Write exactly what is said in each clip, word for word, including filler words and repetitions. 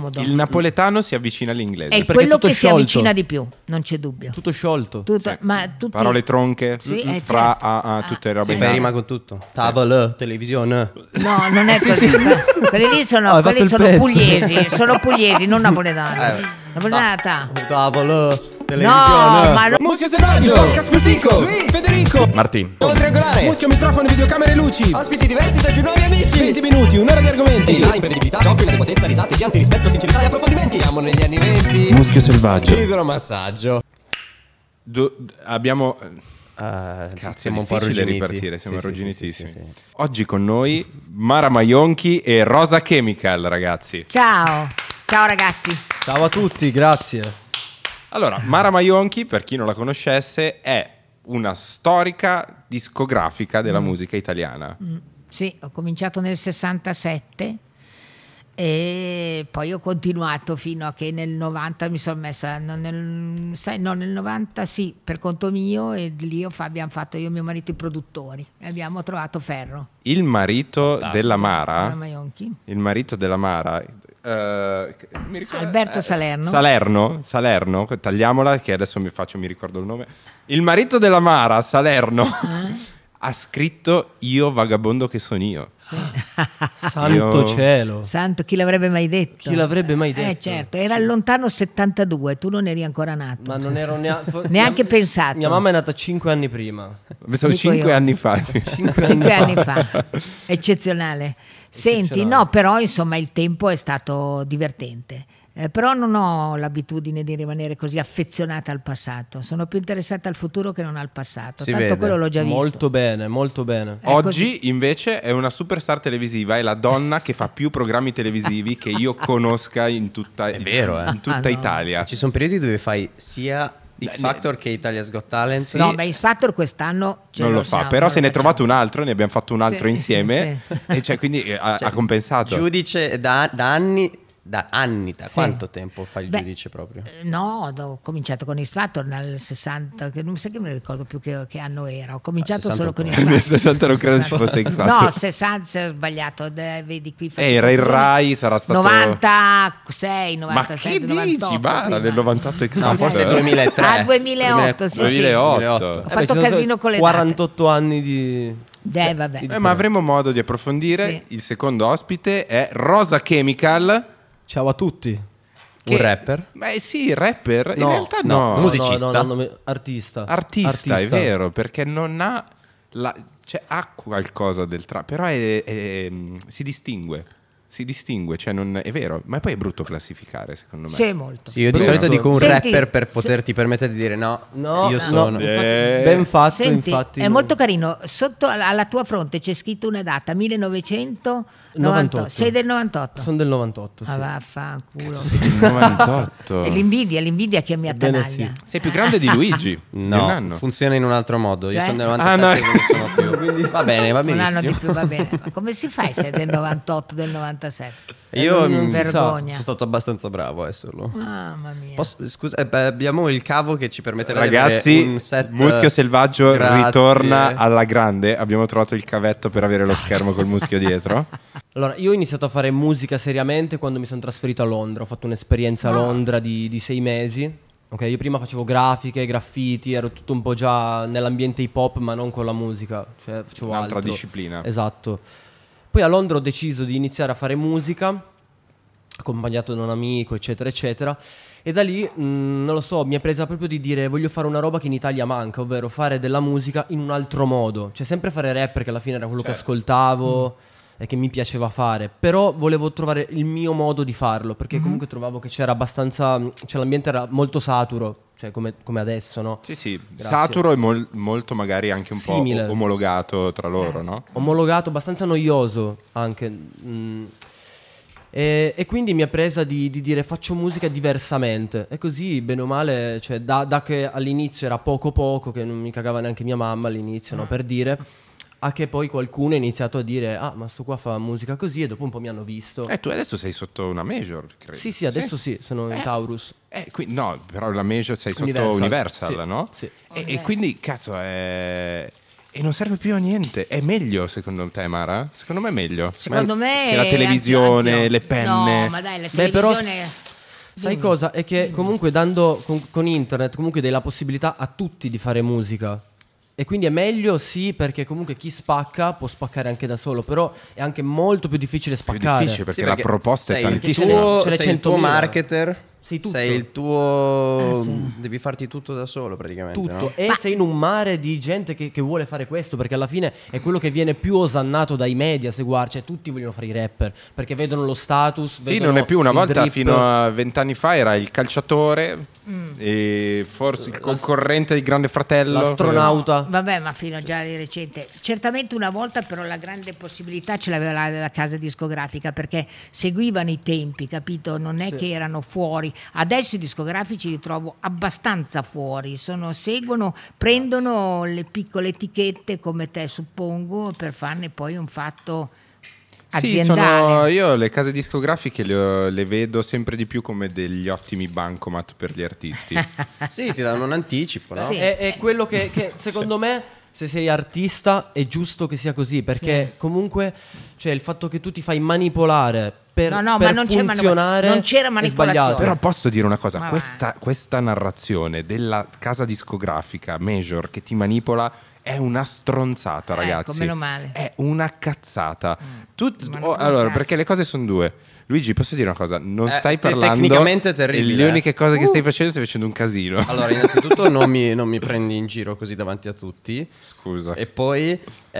comodo. Il napoletano si avvicina all'inglese. È quello che si avvicina di più, non c'è dubbio. Tutto sciolto. Tutto, Sì. ma tutti... Parole tronche, Sì, eh, fra certo. a, a tutte le robe. Si fa rima con tutto. Tavola, televisione. No, non è così. Quelli lì sono, Oh, quelli sono pugliesi, sono pugliesi, non napoletani. Eh. Napoletana. Tavola, televisione. No, ma no. Muschio selvaggio, podcast più fico, Federico, Martin. Nuovo triangolare, muschio, microfono, videocamere e luci, Ospiti diversi tra i più nuovi amici. venti minuti, un'ora di argomenti, Design, imprevedibilità, giochi, potenza, risate, pianti, rispetto, sincerità e approfondimenti. Siamo negli anni venti. Muschio selvaggio. Idromassaggio. Du- abbiamo... Ah, Cazzo, siamo un po' difficile arrugginiti. ripartire, siamo Sì, sì, arrugginitissimi. sì, sì, sì. Oggi con noi Mara Maionchi e Rosa Chemical, ragazzi. Ciao, ciao ragazzi. Ciao a tutti, grazie. Allora, Mara Maionchi, per chi non la conoscesse, è una storica discografica della Mm. musica italiana. Mm, sì, ho cominciato nel sessantasette e poi ho continuato fino a che nel novanta mi sono messa, no, nel, sai, no, nel novanta sì, per conto mio, e lì ho fa- abbiamo fatto io e mio marito i produttori e abbiamo trovato Ferro. Il marito della Mara Mara, Maionchi. il marito della Mara, eh, mi ricordo- Alberto eh, Salerno. Salerno, Salerno, tagliamola che adesso mi faccio, mi ricordo il nome. Il marito della Mara, Salerno, Eh? ha scritto Io vagabondo che sono io. Sì. Santo Io- cielo. Santo, chi l'avrebbe mai detto? Chi l'avrebbe mai Eh detto? certo, era il lontano settantadue, tu non eri ancora nato. Ma non ero nea- fo- Neanche mia- pensato. Mia mamma è nata cinque anni prima. Pensavo Dico cinque io. anni fa. Cinque Cinque anni fa. fa, eccezionale. Senti, Eccezionale. no, però insomma il tempo è stato divertente. Eh, però non ho l'abitudine di rimanere così affezionata al passato. Sono più interessata al futuro che non al passato. Si Tanto vede. quello l'ho già visto. Molto bene, molto bene. È Oggi così. invece è una superstar televisiva, è la donna che fa più programmi televisivi che io conosca in tutta, È vero, eh. in tutta Ah, no. Italia. Ci sono periodi dove fai sia X Factor che Italia's Got Talent. Sì. No, ma X Factor quest'anno ce Non lo siamo, fa, però non se ne è lo trovato facciamo. un altro, ne abbiamo fatto un altro Sì, insieme sì, e cioè, quindi eh, ha, Cioè, ha compensato. Giudice da, da anni, da anni, da Sì. quanto tempo fa il Beh, giudice proprio? eh, No, ho cominciato con X Factor nel sessanta, che non mi sa che me ne ricordo più che, che anno era. Ho cominciato Ah, solo con X sessanta Factor. Nel sessanta non credo ci fosse X Factor. No, sessanta, se ho sbagliato, de- vedi qui. faccio Eh, era il controllo. Rai, sarà stato... novantasei, Ma novantasette, che dici? novantotto, Bara, prima. nel novantotto X No, Factor. forse duemilatré. Ah, duemilaotto, sì, sì. duemilaotto. Ho Eh beh, fatto ci sono casino con le date. quarantotto anni di... Eh, vabbè. Eh, ma avremo modo di approfondire. Sì. Il secondo ospite è Rosa Chemical. Ciao a tutti. Che- Un rapper? Beh sì, rapper. In No, realtà no, no. musicista. No, no, no, no, no, artista. Artista, è vero, perché non ha... La, cioè, ha qualcosa del trap, però è- è- si distingue. Si distingue, cioè non è vero, ma poi è brutto classificare secondo me. Sì, molto. Sì, io di Brutto. solito dico un Senti, rapper per se- poterti permettere di dire no, No, io no, sono... Eh, Ben fatto, Senti, infatti. è molto carino. Sotto alla alla tua fronte c'è scritto una data, millenovecentonovantotto. novantotto. Sei del novantotto? Sono del novantotto, sì. Ah, vaffanculo. sei del novantotto. È l'invidia, l'invidia che mi Ebbene attanaglia. sì. Sei più grande di Luigi. di un No, anno. funziona in un altro modo. Io Cioè? sono del Ah, novantasette, no. quindi sono più... Va bene, va Un anno di benissimo. più va bene. Ma come si fa a essere del novantotto, del novantasette? Io non mm, si sa. Vergogna. sono stato abbastanza bravo a esserlo. Mamma mia. Posso- scusa, eh, beh, abbiamo il cavo che ci permetterà di Ragazzi, avere un set. Muschio Selvaggio Grazie. ritorna alla grande. Abbiamo trovato il cavetto per avere lo schermo col muschio dietro. Allora, io ho iniziato a fare musica seriamente quando mi sono trasferito a Londra. Ho fatto un'esperienza Ah. a Londra di, di sei mesi. Ok, io prima facevo grafiche, graffiti, ero tutto un po' già nell'ambiente hip hop, ma non con la musica. Cioè, facevo Un'altra altro. disciplina. Esatto. Poi a Londra ho deciso di iniziare a fare musica, accompagnato da un amico, eccetera, eccetera. E da lì, mh, non lo so, mi è presa proprio di dire voglio fare una roba che in Italia manca, ovvero fare della musica in un altro modo. Cioè sempre fare rap, perché alla fine era quello che ascoltavo e che mi piaceva fare. Però volevo trovare il mio modo di farlo, perché comunque trovavo che c'era abbastanza... Cioè l'ambiente era molto saturo, cioè come, come adesso, no? Sì, sì, Grazie. saturo e mol- molto magari anche un Simile. po' omologato tra loro, no? Omologato, abbastanza noioso anche. mm. E, e quindi mi è presa di, di dire faccio musica diversamente. E così, bene o male, cioè, da, da che all'inizio era poco poco, che non mi cagava neanche mia mamma all'inizio, no, per dire, a che poi qualcuno ha iniziato a dire ah, ma sto qua fa musica così, e dopo un po' mi hanno visto. Eh, tu adesso sei sotto una major, credo. Sì, sì, adesso sì, sono in Eh. Taurus. Eh, qui- no, però la major sei sotto Universal. Universal, Sì, no? sì. E, e quindi, cazzo, è... e non serve più a niente. È meglio secondo te, Mara? Secondo me è meglio. Secondo me che la è televisione, anche- le penne. No, ma dai, la Beh, però- televisione... Sai Dimmi. cosa? È che comunque dando con, con internet comunque dai la possibilità a tutti di fare musica. E quindi è meglio sì, perché comunque chi spacca può spaccare anche da solo, però è anche molto più difficile Più spaccare. difficile perché, Sì, la perché proposta è sei il tantissima. tuo, Ce n'è sei il tuo centomila. marketer, Sei tutto. sei il tuo... Eh, sì. Devi farti tutto da solo praticamente, Tutto. no? E sei in un mare di gente che, che vuole fare questo, perché alla fine è quello che viene più osannato dai media, se guardi, cioè tutti vogliono fare i rapper, perché vedono lo status. Sì, vedono non è più una il volta, drip. fino a vent'anni fa era il calciatore e forse il concorrente di Grande Fratello. l'astronauta. Vabbè, ma fino a già di recente. Certamente una volta però la grande possibilità ce l'aveva la, la casa discografica, perché seguivano i tempi, capito? Non è che erano fuori. Adesso i discografici li trovo abbastanza fuori, sono, seguono, prendono le piccole etichette come te, suppongo, per farne poi un fatto Sì, aziendale. sono, io le case discografiche le, ho- le vedo sempre di più come degli ottimi bancomat per gli artisti. Sì, ti danno un anticipo, no? Sì. È, è quello che, che secondo me, se sei artista, è giusto che sia così, perché comunque cioè, il fatto che tu ti fai manipolare per, No, no, per ma non c'è funzionare manipola- non c'era è manipolazione. sbagliato. Però posso dire una cosa, Ma questa, questa narrazione della casa discografica major che ti manipola è una stronzata, Ecco, ragazzi. meno male. È una cazzata. Tu- Ma oh, non allora, cazzo. perché le cose sono due. Luigi, posso dire una cosa? Non Eh, stai te- parlando. tecnicamente è terribile, e Le eh. uniche cose che stai facendo, stai facendo un casino. Allora, innanzitutto non mi, non mi prendi in giro così davanti a tutti. Scusa. E poi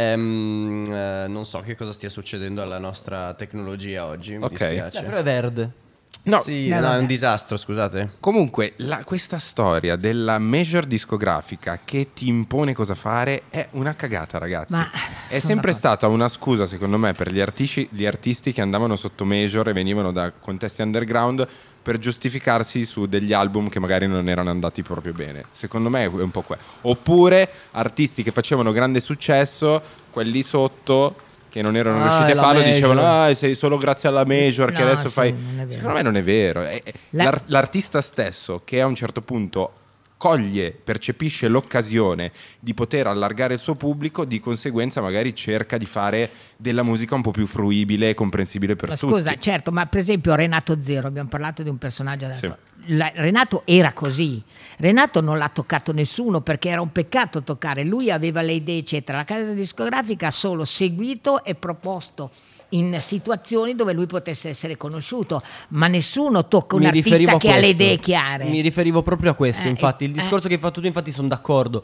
ehm, eh, non so che cosa stia succedendo alla nostra tecnologia oggi. Mi Ok. dispiace. Eh, però è verde. No, Sì, no, no, è vabbè. un disastro, scusate. Comunque, la- questa storia della major discografica che ti impone cosa fare è una cagata, ragazzi. Ma- è sono sempre d'accordo. stata una scusa, secondo me, per gli artisti, gli artisti che andavano sotto major e venivano da contesti underground per giustificarsi su degli album che magari non erano andati proprio bene. Secondo me è un po' quello. Oppure artisti che facevano grande successo, quelli sotto che non erano Ah, riusciti è a la farlo, major. dicevano ah, sei solo grazie alla major che No, adesso sì, fai. non è vero. Secondo me non è vero. È- è- La- l'ar- l'artista stesso che a un certo punto coglie, percepisce l'occasione di poter allargare il suo pubblico, di conseguenza magari cerca di fare della musica un po' più fruibile e comprensibile per Ma tutti. scusa, certo, ma per esempio Renato Zero, abbiamo parlato di un personaggio adesso. Sì. La- Renato era così. Renato non l'ha toccato nessuno perché era un peccato toccare. Lui aveva le idee, eccetera. La casa discografica ha solo seguito e proposto in situazioni dove lui potesse essere conosciuto, ma nessuno tocca un Mi artista riferivo a che ha le questo. idee chiare. Mi riferivo proprio a questo, Eh, infatti. Il eh. discorso che hai fatto tu, infatti, sono d'accordo.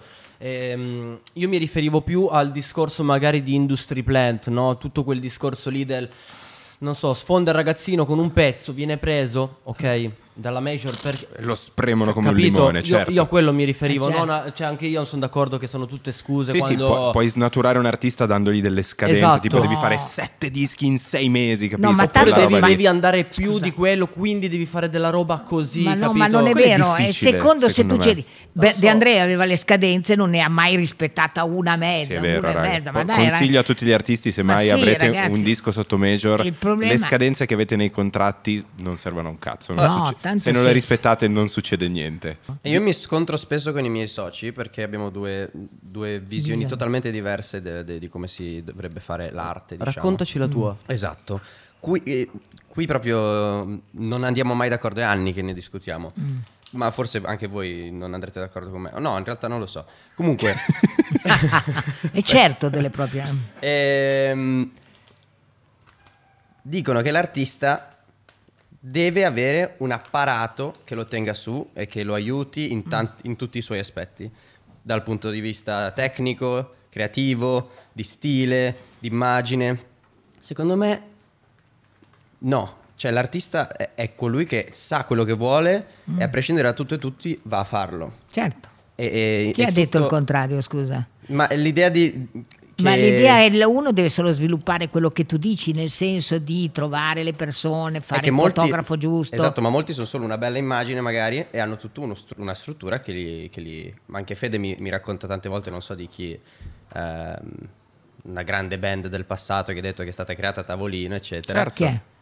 Ehm, io mi riferivo più al discorso magari di industry plant, no? Tutto quel discorso lì del, non so, sfonda il ragazzino con un pezzo, viene preso, ok, dalla major perché... Lo spremono come Capito? un limone, Io- certo. Io, a quello mi riferivo, Eh, certo. non a- cioè anche io sono d'accordo che sono tutte scuse Sì, quando... sì, pu- puoi snaturare un artista dandogli delle scadenze, Esatto. tipo devi No. fare sette dischi in sei mesi, capito? No, ma Oppure Oppure tanto la devi, roba lì. devi andare più Scusa. di quello, quindi devi fare della roba così, Ma no, capito? ma non è Quello è vero. eh, difficile, secondo, se tu secondo me. chiedi, Beh, De Andrea aveva le scadenze, non ne ha mai rispettata una mezza, Sì, è vero, una e raga. mezza. Ma Po- dai, Consiglio raga. a tutti gli artisti, se Ma mai sì, avrete ragazzi. un disco sotto major, Il problema- le scadenze che avete nei contratti non servono a un cazzo. non No, succe- tanto se non le sì. rispettate non succede niente. E io mi scontro spesso con i miei soci perché abbiamo due, due visioni Visione. totalmente diverse de- de- di come si dovrebbe fare l'arte. Diciamo. Raccontaci la tua. Esatto. Qui, eh, qui proprio mm, non andiamo mai d'accordo, è anni che ne discutiamo. Ma forse anche voi non andrete d'accordo con me. No, in realtà non lo so. Comunque, E certo delle proprie... ehm, dicono che l'artista deve avere un apparato che lo tenga su e che lo aiuti in, tanti- in tutti i suoi aspetti, dal punto di vista tecnico, creativo, di stile, di immagine. Secondo me no, cioè l'artista è, è colui che sa quello che vuole e a prescindere da tutto e tutti va a farlo. Certo. E- e- Chi e ha detto il tutto- contrario, scusa? Ma l'idea di... che- Ma l'idea è che uno deve solo sviluppare quello che tu dici, nel senso di trovare le persone, è fare che il molti- fotografo giusto. Esatto, ma molti sono solo una bella immagine magari e hanno tutta una struttura che li, che li... Ma anche Fede mi, mi racconta tante volte, non so di chi, ehm, una grande band del passato che ha detto che è stata creata a tavolino, eccetera. Certo. Chi è?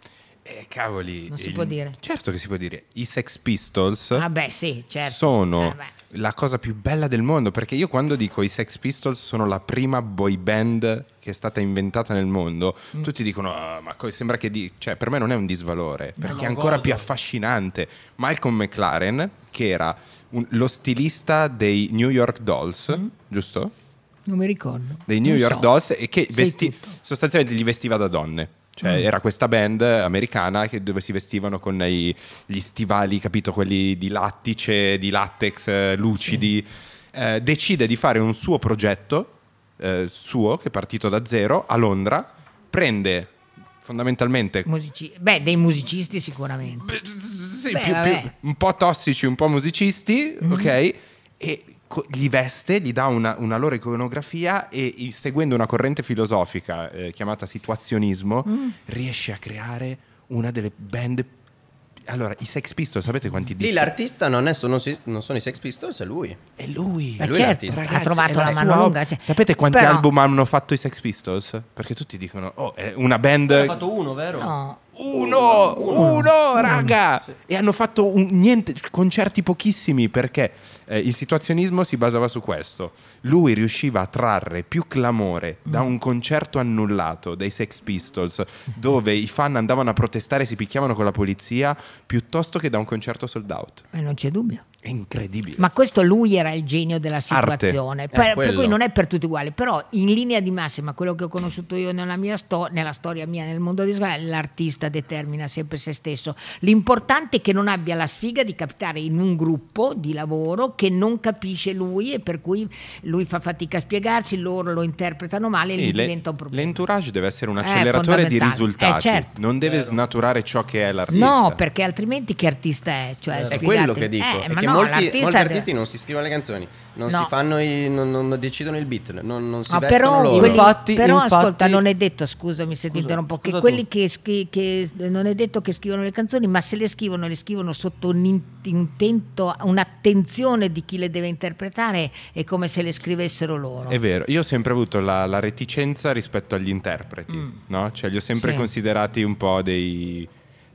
Eh, cavoli. Non si il- può dire. Certo che si può dire. I Sex Pistols Ah beh, sì, certo. sono Eh, beh. la cosa più bella del mondo, perché io quando dico i Sex Pistols sono la prima boy band che è stata inventata nel mondo, Mm. tutti dicono "Ah, ma co- sembra che di-" cioè per me non è un disvalore, perché è lo ancora godo. più affascinante. Malcolm McLaren, che era un- lo stilista dei New York Dolls, giusto? Non mi ricordo. Dei New Non York so. Dolls, e che Sei vesti- tutto. sostanzialmente li vestiva da donne. Cioè era questa band americana che- dove si vestivano con i- gli stivali, capito, quelli di lattice, di latex, eh, lucidi. Eh, decide di fare un suo progetto, eh, suo, che è partito da zero, a Londra, prende fondamentalmente Musici- Beh, dei musicisti sicuramente. sì, Beh, più- vabbè. più- un po' tossici, un po' musicisti, ok? E co- li veste, gli dà una, una loro iconografia e i- seguendo una corrente filosofica eh, chiamata situazionismo, riesce a creare una delle band. Allora, i Sex Pistols, sapete quanti Lì dischi? l'artista non, è, sono, si- non sono i Sex Pistols, è lui. È lui. Eh, lui certo, l'artista. ha trovato è la sua mano op- lunga. cioè. Sapete quanti Però- album hanno fatto i Sex Pistols? Perché tutti dicono, oh, è una band. Ha fatto uno, vero? No. Uno, uno, raga! E hanno fatto un- niente, concerti pochissimi perché eh, il situazionismo si basava su questo. Lui riusciva a trarre più clamore da un concerto annullato dai Sex Pistols, dove i fan andavano a protestare e si picchiavano con la polizia, piuttosto che da un concerto sold out. Eh, non c'è dubbio. È incredibile. Ma questo lui era il genio della situazione, Arte. per, Eh, per quello. cui non è per tutti uguali, però in linea di massima quello che ho conosciuto io nella mia sto- nella storia mia nel mondo di scuola, l'artista determina sempre se stesso. L'importante è che non abbia la sfiga di capitare in un gruppo di lavoro che non capisce lui e per cui lui fa fatica a spiegarsi, loro lo interpretano male e Sì, gli le- diventa un problema. l'entourage deve essere un È acceleratore di fondamentale. risultati, Eh, certo. non deve snaturare ciò che è l'artista. No, perché altrimenti che artista è? Cioè, È spiegatemi. quello che dico. Eh, è ma che no, molti, l'artista molti deve- artisti non si scrivono le canzoni, non No. si fanno i, non, non decidono il beat, non, non si No, vestono però, loro. quelli- Infatti- però infatti- ascolta, non è detto, scusami se ti Scusa, interrompo, che scusa quelli tu. che, scri- che non è detto che scrivono le canzoni, ma se le scrivono, le scrivono sotto un in- intento, un'attenzione di chi le deve interpretare, è come se le scrivessero loro. È vero, io ho sempre avuto la, la reticenza rispetto agli interpreti, no? Cioè li ho sempre Sì. considerati un po' dei...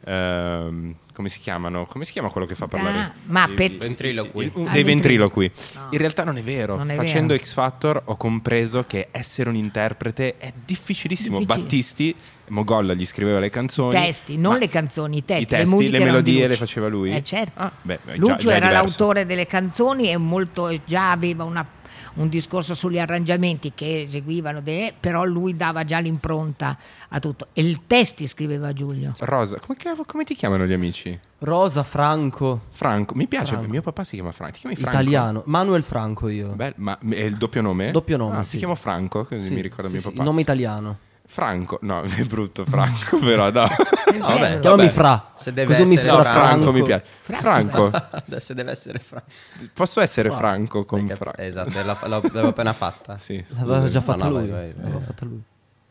ehm, come si chiamano? Come si chiama quello che fa parlare? Ah, Muppet. I- i- Ventriloqui. il- un- Ah, dei ventriloqui. No. In realtà non è vero. Non è Facendo vero. X Factor ho compreso che essere un interprete è difficilissimo. Difficile. Battisti, Mogolla gli scriveva le canzoni. I testi, non ma le canzoni, i testi, I testi, le musiche le erano di melodie le Lucio. faceva lui? Eh, certo. Ah, beh, già- Lucio già è era diverso. l'autore delle canzoni e molto, già aveva una- un discorso sugli arrangiamenti che eseguivano, de- però lui dava già l'impronta a tutto. E i testi scriveva Giulio. Rosa, come, cavolo- come ti chiamano gli amici? Rosa, Franco, Franco, mi piace, Franco. mio papà si chiama Franco. Ti chiami Franco? italiano. Manuel Franco io. Beh, ma è il doppio nome? Doppio nome, Ah, sì. si chiama Franco, così Sì, mi ricorda sì, mio sì, papà. nome italiano. Franco, no, è brutto Franco, però no. No, vabbè, Chiamami vabbè. Fra. Se deve Così mi essere sembra No, Franco. Franco mi piace. Franco, Adesso deve essere Franco. posso essere Franco con Perché- Franco? Esatto, l'ho- l'ho- l'avevo appena fatta. Sì, L'aveva già No, fatta no, lui. vai, vai, vai. L'aveva fatta lui.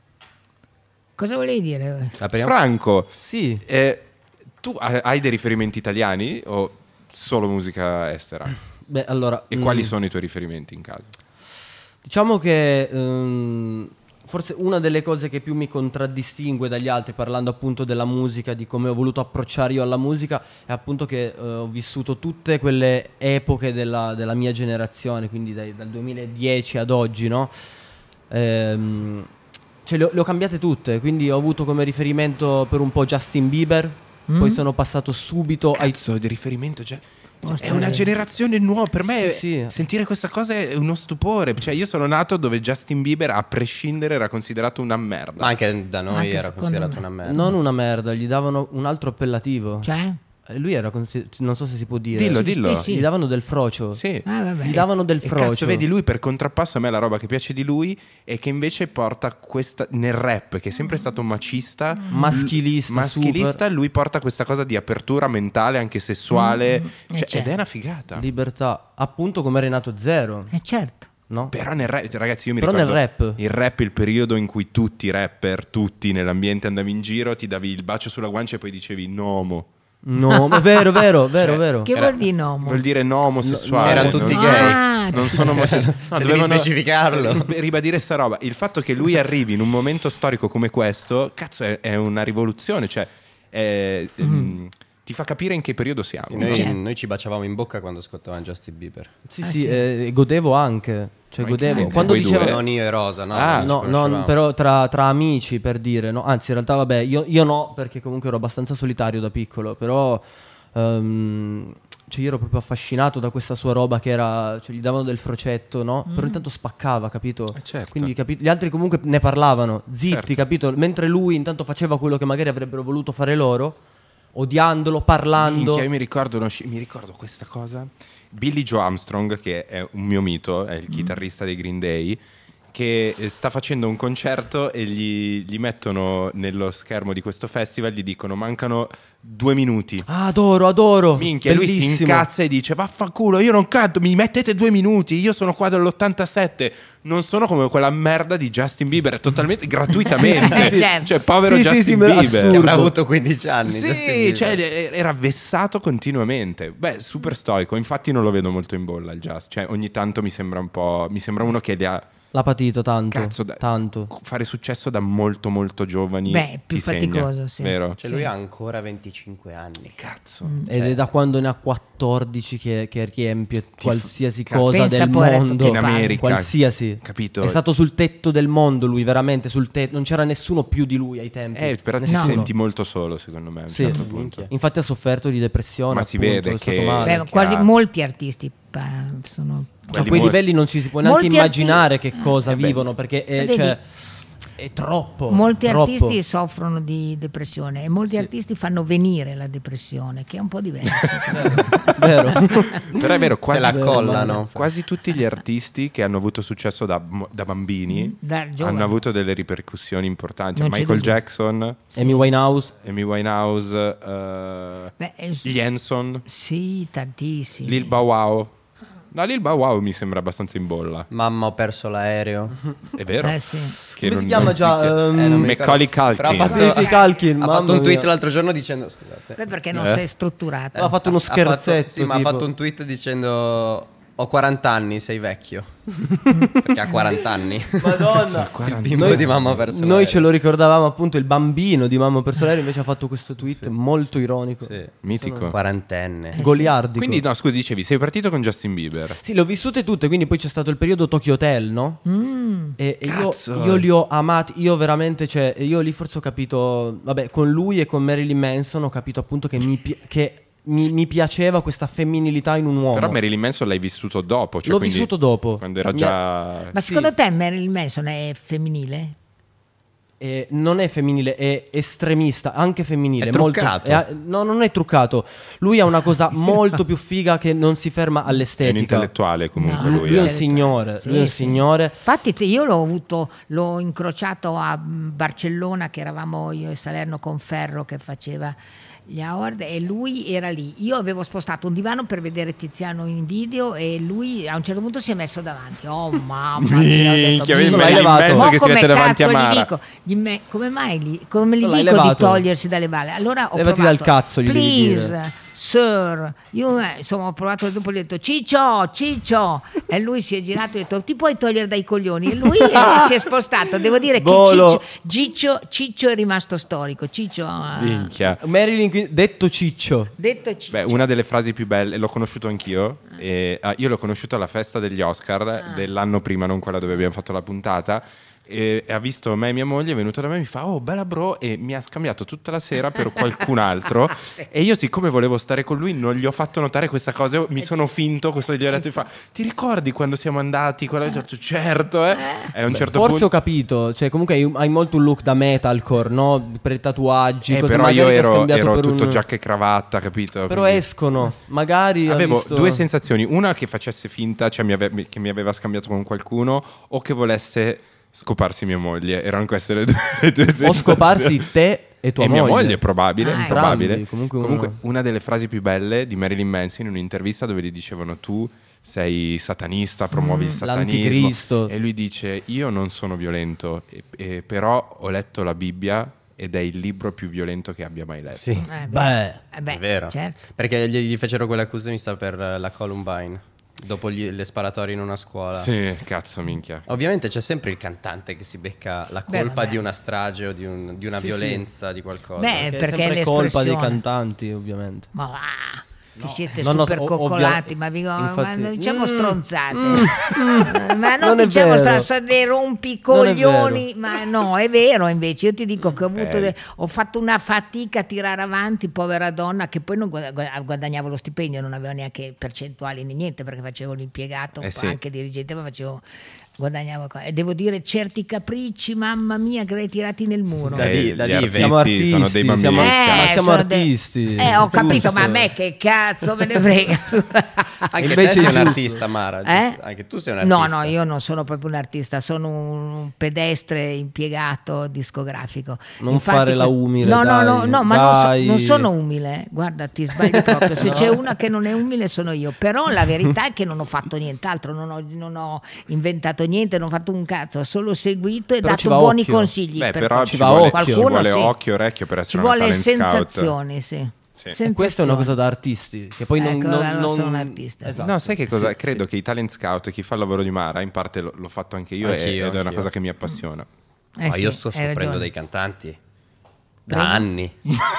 Cosa volevi dire? Apriamo? Franco, Sì. eh, tu hai hai dei riferimenti italiani o solo musica estera? Beh, allora. E mm, quali sono i tuoi riferimenti in caso? Diciamo che ehm, forse una delle cose che più mi contraddistingue dagli altri, parlando appunto della musica, di come ho voluto approcciare io alla musica, è appunto che eh, ho vissuto tutte quelle epoche della, della mia generazione, quindi dai- dal duemiladieci ad oggi, no? Ehm, cioè le ho, le ho cambiate tutte, quindi ho avuto come riferimento per un po' Justin Bieber, poi sono passato subito ai... Cazzo, di riferimento già. È Ostia. una generazione nuova. Per me Sì, sì. sentire questa cosa è uno stupore. Cioè, io sono nato dove Justin Bieber, a prescindere, era considerato una merda. Ma anche da noi Anche era secondo considerato me. una merda. Non una merda, gli davano un altro appellativo. Cioè? Eh, Lui era consi- non so se si può dire. Dillo, Sì, dillo. sì, sì. Gli davano del frocio. Sì. Ah, vabbè. Gli davano del E frocio. cazzo, vedi, lui per contrappasso a me la roba che piace di lui è che invece porta questa nel rap, che è sempre stato un macista, Maschilista, maschilista, super. lui porta questa cosa di apertura mentale, anche sessuale, Mm, cioè, eh, certo. ed è una figata. Libertà, appunto come Renato Zero, Eh certo. no? Però nel rap, ragazzi, io mi Però ricordo nel rap. il rap, il periodo in cui tutti i rapper, tutti nell'ambiente andavi in giro, ti davi il bacio sulla guancia e poi dicevi nomo. No, ma è vero, vero, vero, vero. Che Era- vuol dire nomo? Vuol dire no omosessuale. erano non- tutti non- gay. Ah, Non sono omosessuali. No, Se devi dovevano specificarlo. ris- ribadire sta roba. Il fatto che lui arrivi in un momento storico come questo, cazzo, è, è una rivoluzione. Cioè, è, mm. ti fa capire in che periodo siamo. Sì, noi, Certo. noi ci baciavamo in bocca quando ascoltavamo Justin Bieber. Sì, Ah, sì, sì. eh, godevo anche. Cioè, Ma in che godevo. senso? Quando Voi diceva... due? Non io e Rosa, no? Ah, non ci No, no, conoscevamo. però tra, tra amici, per dire, no? Anzi, in realtà, vabbè, io, io no, perché comunque ero abbastanza solitario da piccolo, però ehm, cioè io ero proprio affascinato da questa sua roba che era, cioè gli davano del frocetto, no? Però intanto spaccava, capito? Eh, certo. Quindi capi- gli altri comunque ne parlavano, zitti, Certo. capito? Mentre lui intanto faceva quello che magari avrebbero voluto fare loro, odiandolo, parlando. Minchia, io mi ricordo, uno sci- mi ricordo questa cosa. Billy Joe Armstrong, che è un mio mito, è il chitarrista dei Green Day, che eh, sta facendo un concerto e gli, gli mettono nello schermo di questo festival, gli dicono mancano due minuti. Ah, adoro, adoro. Minchia, lui si Bellissimo. incazza e dice vaffanculo, io non canto, mi mettete due minuti, io sono qua dall'ottantasette, non sono come quella merda di Justin Bieber, totalmente gratuitamente. Sì, certo. Cioè, povero Sì, sì, Justin sì, me- Bieber. assurdo. Che avrà avuto quindici anni. Justin Sì, Bieber. cioè era vessato continuamente. Beh, super stoico. Infatti non lo vedo molto in bolla il jazz. Cioè, ogni tanto mi sembra un po'. Mi sembra uno che li ha. L'ha patito tanto. Cazzo, da- tanto. fare successo da molto, molto giovani. Beh, più ti segna, faticoso, sì. Vero? Cioè lui ha ancora venticinque anni. Cazzo. Ed è da quando ne ha quattordici che, che riempie qualsiasi cazzo. cosa Pensa, del poveretto, mondo. che In America. Qualsiasi. Capito? È stato sul tetto del mondo lui, veramente sul tetto. Non c'era nessuno più di lui ai tempi. Eh, però ti No. senti molto solo, secondo me, a un Sì. certo punto. Infatti ha sofferto di depressione. Ma si appunto, vede è stato che- male. Beh, che quasi ha- molti artisti pa- sono... Cioè, a quelli quei molti- livelli non ci si può neanche Molti immaginare arti- che cosa Eh beh. vivono, perché è, Vedi? cioè, è troppo. Molti troppo. artisti soffrono di depressione e molti artisti fanno venire la depressione, che è un po' diverso. Vero? Però è vero, Te quasi, la collano. quasi tutti gli artisti che hanno avuto successo da, da bambini Da giovani. hanno avuto delle ripercussioni importanti. Non c'è Michael dubbio. Jackson, Amy Winehouse. Amy Winehouse, eh, Beh, eh, gli Hanson, sì, tantissimi. Lil Bow Wow. No, Lil Bow Wow mi sembra abbastanza in bolla. Mamma, ho perso l'aereo. È vero? Eh sì. Che Come si chiama già? chiama? Ehm, Eh, non mi Macaulay ricordo. Però ha Culkin. fatto, Sì, sì, Culkin, ha mamma fatto un tweet mia. l'altro giorno dicendo scusate. Beh, perché non Eh? sei strutturato. Ha fatto uno Ha fatto- scherzetto. sì, ma ha tipo. fatto un tweet dicendo ho quaranta anni, sei vecchio. Perché ha quaranta anni. Madonna. Il bimbo di mamma ha perso Noi l'aereo. ce lo ricordavamo appunto il bambino di Mamma perso l'aereo, invece ha fatto questo tweet molto ironico. Sì. Mitico. Quarantenne. Goliardico. Quindi, no, scusa, dicevi, sei partito con Justin Bieber. Sì, le ho vissute tutte, quindi poi c'è stato il periodo Tokyo Hotel, no? Mm. E, e io, Cazzo. io li ho amati, io veramente, cioè, io lì forse ho capito, vabbè, con lui e con Marilyn Manson ho capito appunto che mi, pi- che mi, mi piaceva questa femminilità in un uomo. Però Marilyn Manson l'hai vissuto dopo. Cioè L'ho quindi vissuto dopo. Quando era Mi già. Ma secondo te Marilyn Manson è femminile? Eh, non è femminile, è estremista, anche femminile. È molto- truccato. è- no, non è truccato. Lui ha una cosa molto più figa che non si ferma È un all'estetica. intellettuale comunque No, lui. Lui è un eh. signore, Sì, lui è un sì. signore. Infatti te- io l'ho avuto, l'ho incrociato a mm, Barcellona, che eravamo io e Salerno Conferro che faceva gli award, e lui era lì. Io avevo spostato un divano per vedere Tiziano in video e lui a un certo punto si è messo davanti. Oh mamma mia, ho detto, Minchia, "Minchia, l'hai Marilyn levato?" Manson mo che si come mette davanti a cazzo gli Mara. dico? Gli me- come mai gli, come gli Non l'hai dico di levato? togliersi dalle balle? Allora ho Levati provato, dal cazzo, gli devi please, dire. sir, io, eh, insomma ho provato e dopo gli ho detto Ciccio, Ciccio, e lui si è girato e ha detto ti puoi togliere dai coglioni, e lui eh, si è spostato. Devo dire che Volo. Ciccio, Ciccio, Ciccio è rimasto storico. Ciccio ha Minchia. Marilyn, qui- detto Ciccio. detto Ciccio. Beh, una delle frasi più belle, l'ho conosciuto anch'io. E, ah, io l'ho conosciuto alla festa degli Oscar dell'anno prima, non quella dove abbiamo fatto la puntata. E, e ha visto me e mia moglie, è venuto da me e mi fa oh bella bro, e mi ha scambiato tutta la sera per qualcun altro. E io, siccome volevo stare con lui, non gli ho fatto notare questa cosa, mi sono finto questo, gli ho detto, mi fa ti ricordi quando siamo andati? Quello? Ho detto, certo, eh. E a un certo Forse punto ho capito, cioè comunque hai, hai molto un look da metalcore, no? Per tatuaggi, Eh, cose però magari io ti ha ero, scambiato ero per tutto un... giacca e cravatta, capito? Però Quindi escono, magari ha avevo visto- due sensazioni, una che facesse finta, cioè mi ave- che mi aveva scambiato con qualcuno, o che volesse scoparsi mia moglie. Erano queste le due, le due O sensazioni. scoparsi te e tua e mia moglie. moglie, probabile, Ah, probabile. entrambi, comunque Comunque, uno- una delle frasi più belle di Marilyn Manson in un'intervista dove gli dicevano tu sei satanista, promuovi il satanismo, l'anticristo. e lui dice io non sono violento, e- e però ho letto la Bibbia ed è il libro più violento che abbia mai letto. Sì, Eh, Beh, eh, beh, è vero. certo. Perché gli, gli fecero quell'accusamista per eh, la Columbine. Dopo gli- le sparatorie in una scuola. Sì, cazzo, minchia. Ovviamente c'è sempre il cantante che si becca la Beh, colpa vabbè. di una strage o di, un- di una Sì, violenza, di qualcosa. Beh, Che perché è sempre è colpa dei l'espressione. cantanti, ovviamente. Ma va, che siete No, no, super o- coccolati, ovvia- ma, vi, infatti- ma non diciamo Mm, stronzate. mm, Eh, ma non, non è diciamo vero. sta, dei Non è rompicoglioni, ma no, è vero invece. Io ti dico che ho avuto Eh. de- ho fatto una fatica a tirare avanti, povera donna, che poi non guada- guada- guadagnavo lo stipendio, non avevo neanche percentuali né niente, perché facevo l'impiegato, Eh sì. anche dirigente, ma facevo guadagnavo qua. E devo dire certi capricci, mamma mia, che li hai tirati nel muro. Da di- da gli dive. artisti Siamo artisti, sono dei bambini siamo- iniziali. ma siamo sono de- artisti. Eh, ho capito, Giusto. ma a me che cazzo me ne frega. Anche Invece te sei è un giusto. artista, Mara. Eh? giusto? Anche tu sei un No, artista. no, io non sono proprio un artista, sono un pedestre impiegato discografico. Non fare la umile, No, no, no, dai, no, ma non, so- dai. non sono umile. Guarda, ti sbagli proprio. Se c'è una che non è umile sono io. Però la verità è che non ho fatto nient'altro, non ho, non ho inventato niente, non ho fatto un cazzo, ho solo seguito e Però ci dato va buoni occhio. consigli. Beh, per però qualcuno. ci va vuole, occhio. ci Qualcuno vuole sì. occhio e orecchio per Ci essere una vuole talent scout. sensazioni, sì. Sì. E questa è una Sensazioni. cosa da artisti. Che poi non, Ecco, non, allora non non- sono un artista. Esatto. No, sai che cosa? Credo che i talent scout, chi fa il lavoro di Mara, in parte lo- l'ho fatto anche io e- Anch'io, ed è una anch'io. cosa che mi appassiona. Eh Ma sì, io sto hai scoprendo ragione. dei cantanti da Prego? anni.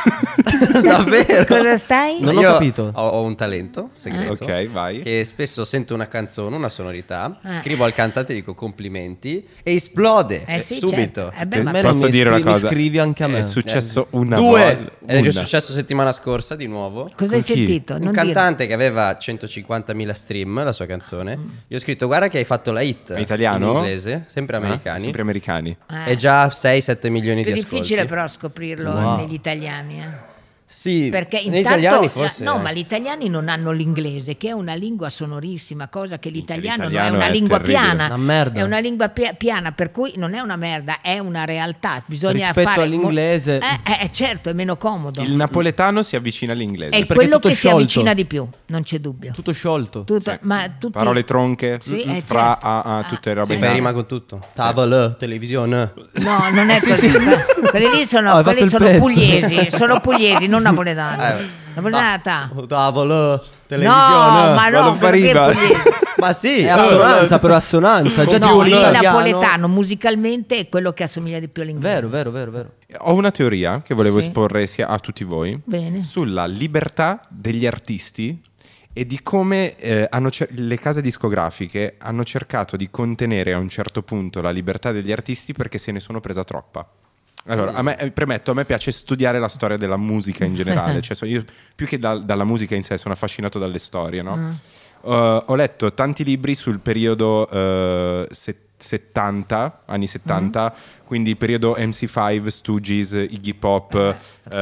Davvero? Cosa stai? Non ho Io capito. Ho, ho un talento segreto. Ok, vai. Che spesso sento una canzone, una sonorità, Eh. scrivo al cantante, dico complimenti e esplode Eh sì, subito. certo. Eh beh, ma- me Posso mi dire una scri- mi cosa? scrivi anche a me. È successo una Due! volta. È una. successo settimana scorsa di nuovo. Cosa hai Con chi? sentito? Un Non dire. cantante che aveva centocinquantamila stream, la sua canzone. Io ho scritto: guarda che hai fatto la hit. È italiano? In inglese, sempre Ah, americani. sempre americani. Eh. E già sei sette milioni Più di ascolti. difficile però scoprirlo Wow. negli italiani, eh. Sì, Perché negli intanto italiani forse. no, ma gli italiani non hanno l'inglese, che è una lingua sonorissima, cosa che l'italiano, non è l'italiano una è lingua terribile. piana, Una merda. è una lingua pia- piana, per cui non è una merda, è una realtà. Bisogna Rispetto fare all'inglese- Eh, eh, certo, è meno comodo. Il napoletano si avvicina all'inglese. è perché quello tutto che è si sciolto. avvicina di più, non c'è dubbio. Tutto sciolto. Tutto- Sì. ma tutti- Parole tronche, Sì, eh, fra, certo. a, a, tutte le robe Si in fa A. rima con tutto. Tavola, televisione. No, non è così. Quelli lì sono, Oh, hai quelli fatto il sono pezzo. pugliesi, sono pugliesi, non napoletani. Eh, Napoletana ta- ta. Tavola, televisione. No, ma Ma no, non fa perché rima. pugliesi? Ma sì, È assonanza, però assonanza. Già No, più il l'italiano. napoletano musicalmente è quello che assomiglia di più all'inglese. Vero, vero, vero, vero. Ho una teoria che volevo Sì. esporre sia a tutti voi Bene. sulla libertà degli artisti e di come eh, hanno cer- le case discografiche hanno cercato di contenere a un certo punto la libertà degli artisti perché se ne sono presa troppa. Allora, a me, eh, premetto, a me piace studiare la storia della musica in generale, cioè so- io più che da- dalla musica in sé sono affascinato dalle storie, no? Mm. Uh, ho letto tanti libri sul periodo uh, set- settanta, anni settanta, quindi il periodo M C cinque, Stooges, Iggy Pop,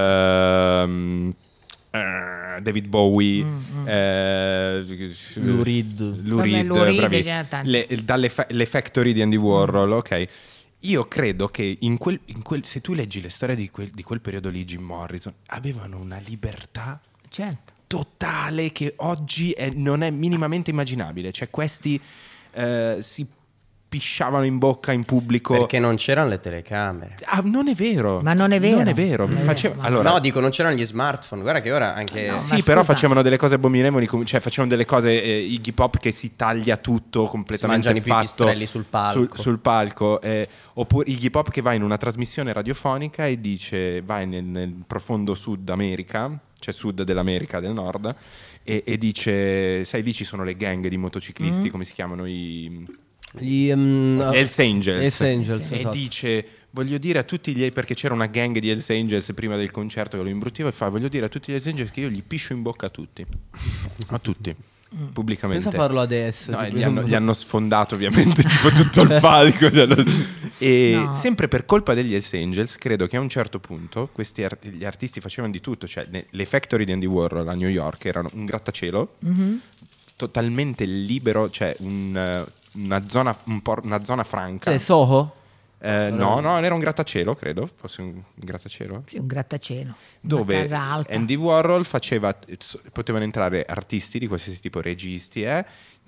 ehm, eh, David Bowie, eh, Lou Reed. Lou Vabbè, Reed, Lou Reed, bravi. ce n'è tanti. Le, dalle fa- le factory di Andy Warhol, ok. Io credo che in quel, in quel- se tu leggi le storie di quel, di quel periodo lì, Jim Morrison, avevano una libertà Certo. totale che oggi è- non è minimamente immaginabile. Cioè questi eh, si pisciavano in bocca in pubblico. perché non c'erano le telecamere. Ah, non è vero. Ma non è vero. Non è vero. Non è Faceva- vero, ma- allora, No, dico, non c'erano gli smartphone. Guarda che ora anche. No, sì, ma però scusa. facevano delle cose abominevoli, com- cioè facevano delle cose eh, Iggy Pop che si taglia tutto completamente Si mangiano i fatto pipistrelli sul palco. sul, sul palco eh, oppure Iggy Pop che va in una trasmissione radiofonica e dice vai nel, nel profondo Sud America, cioè Sud dell'America del Nord e, e dice sai lì ci sono le gang di motociclisti, come si chiamano i Gli um, Hells Angels, Hells Angels, e esatto. dice voglio dire a tutti gli perché c'era una gang di Hells Angels prima del concerto che lo imbruttiva e fa voglio dire a tutti gli Hells Angels che io gli piscio in bocca a tutti a tutti pubblicamente. Pensa a farlo adesso. No, e tipo- gli, hanno, gli hanno sfondato ovviamente tipo tutto il palco gli hanno- e No. sempre per colpa degli Hells Angels credo che a un certo punto questi art- gli artisti facevano di tutto, cioè ne- le factory di Andy Warhol a New York erano un grattacielo totalmente libero, cioè un, eh, una zona un po' una zona franca. Eh, Soho? Eh, no, no, era un grattacielo, credo, fosse un grattacielo. Sì, un grattacielo. Dove Una casa alta. Andy Warhol faceva, potevano entrare artisti di qualsiasi tipo, registi, eh,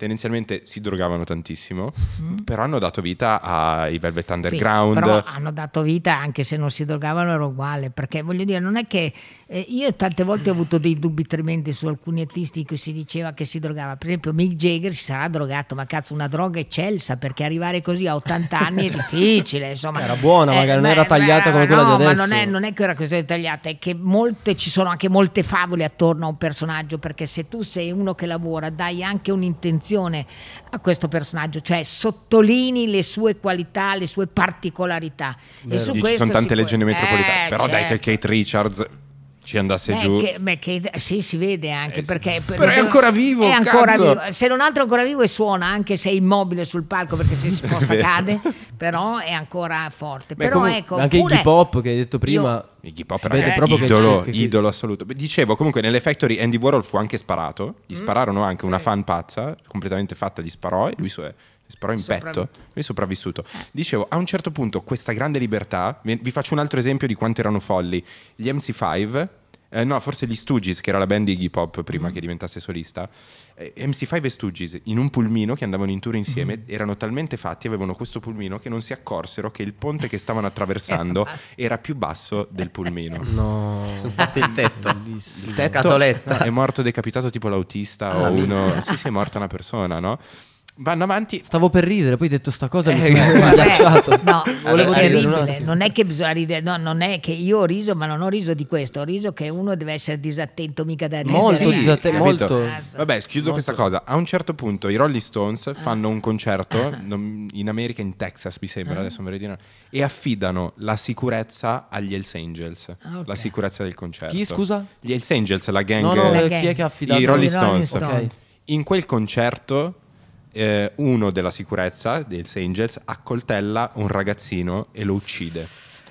tendenzialmente si drogavano tantissimo, mm. però hanno dato vita ai Velvet Underground. Sì, però hanno dato vita, anche se non si drogavano era uguale, perché voglio dire, non è che eh, io tante volte ho avuto dei dubbi tremendi su alcuni artisti che si diceva che si drogava. Per esempio Mick Jagger si sarà drogato, ma cazzo, una droga eccelsa, perché arrivare così a ottanta anni è difficile, insomma. Era buona, magari eh, non era tagliata beh, come quella no, di adesso. ma non è, non è che era questione di tagliata, è che molte, ci sono anche molte favole attorno a un personaggio, perché se tu sei uno che lavora, dai anche un'intenzione a questo personaggio, cioè sottolinei le sue qualità, le sue particolarità. E su ci questo sono tante sicur- leggende metropolitane, eh, però certo. dai che Kate Richards ci andasse Beh, giù. che, beh, che, sì, si vede anche Eh, sì. perché Però è ancora vivo, è ancora cazzo! vivo. Se non altro è ancora vivo e suona, anche se è immobile sul palco perché se si sposta cade, però è ancora forte. Beh, però comunque, ecco, Anche oppure- Iggy Pop che hai detto prima. Iggy Pop si era vede eh, proprio che idolo, c'è- che- idolo assoluto. Beh, dicevo, comunque nelle Factory Andy Warhol fu anche sparato, gli Mm. spararono anche una fan pazza, completamente fatta, gli sparò e lui so- sparò in Sopravvi- petto, lui è sopravvissuto. Dicevo, a un certo punto questa grande libertà, vi vi faccio un altro esempio di quanto erano folli, gli M C cinque, eh, no forse gli Stooges, che era la band di Iggy Pop prima Mm. che diventasse solista, eh, M C cinque e Stooges in un pulmino che andavano in tour insieme, Mm. erano talmente fatti, avevano questo pulmino che non si accorsero che il ponte che stavano attraversando era più basso del pulmino. No. Sono fatto il tetto. Il tetto Scatoletta. è morto decapitato tipo l'autista o uno. Sì, sì, è morta una persona, no? Vanno avanti. Stavo per ridere, poi hai detto sta cosa e mi Eh, sono Vabbè, ghiacciato. no, Volevo è ridere un terribile. attimo. Non è che bisogna ridere, no, non è che io ho riso, ma non ho riso di questo, ho riso che uno deve essere disattento, mica da ridere. Molto Sì, disattento, capito? molto. Vabbè, chiudo Molto. questa cosa. A un certo punto i Rolling Stones fanno un concerto non- in America, in Texas, mi sembra, adesso non vorrei dire, e affidano la sicurezza agli Hells Angels, ok. la sicurezza del concerto. Chi, scusa? Gli Hells Angels, la gang. No, no, La eh, gang. chi è che ha affidato? I Rolling I Rolling Stones. Stones. Ok. In quel concerto eh, uno della sicurezza dei Hells Angels accoltella un ragazzino e lo uccide.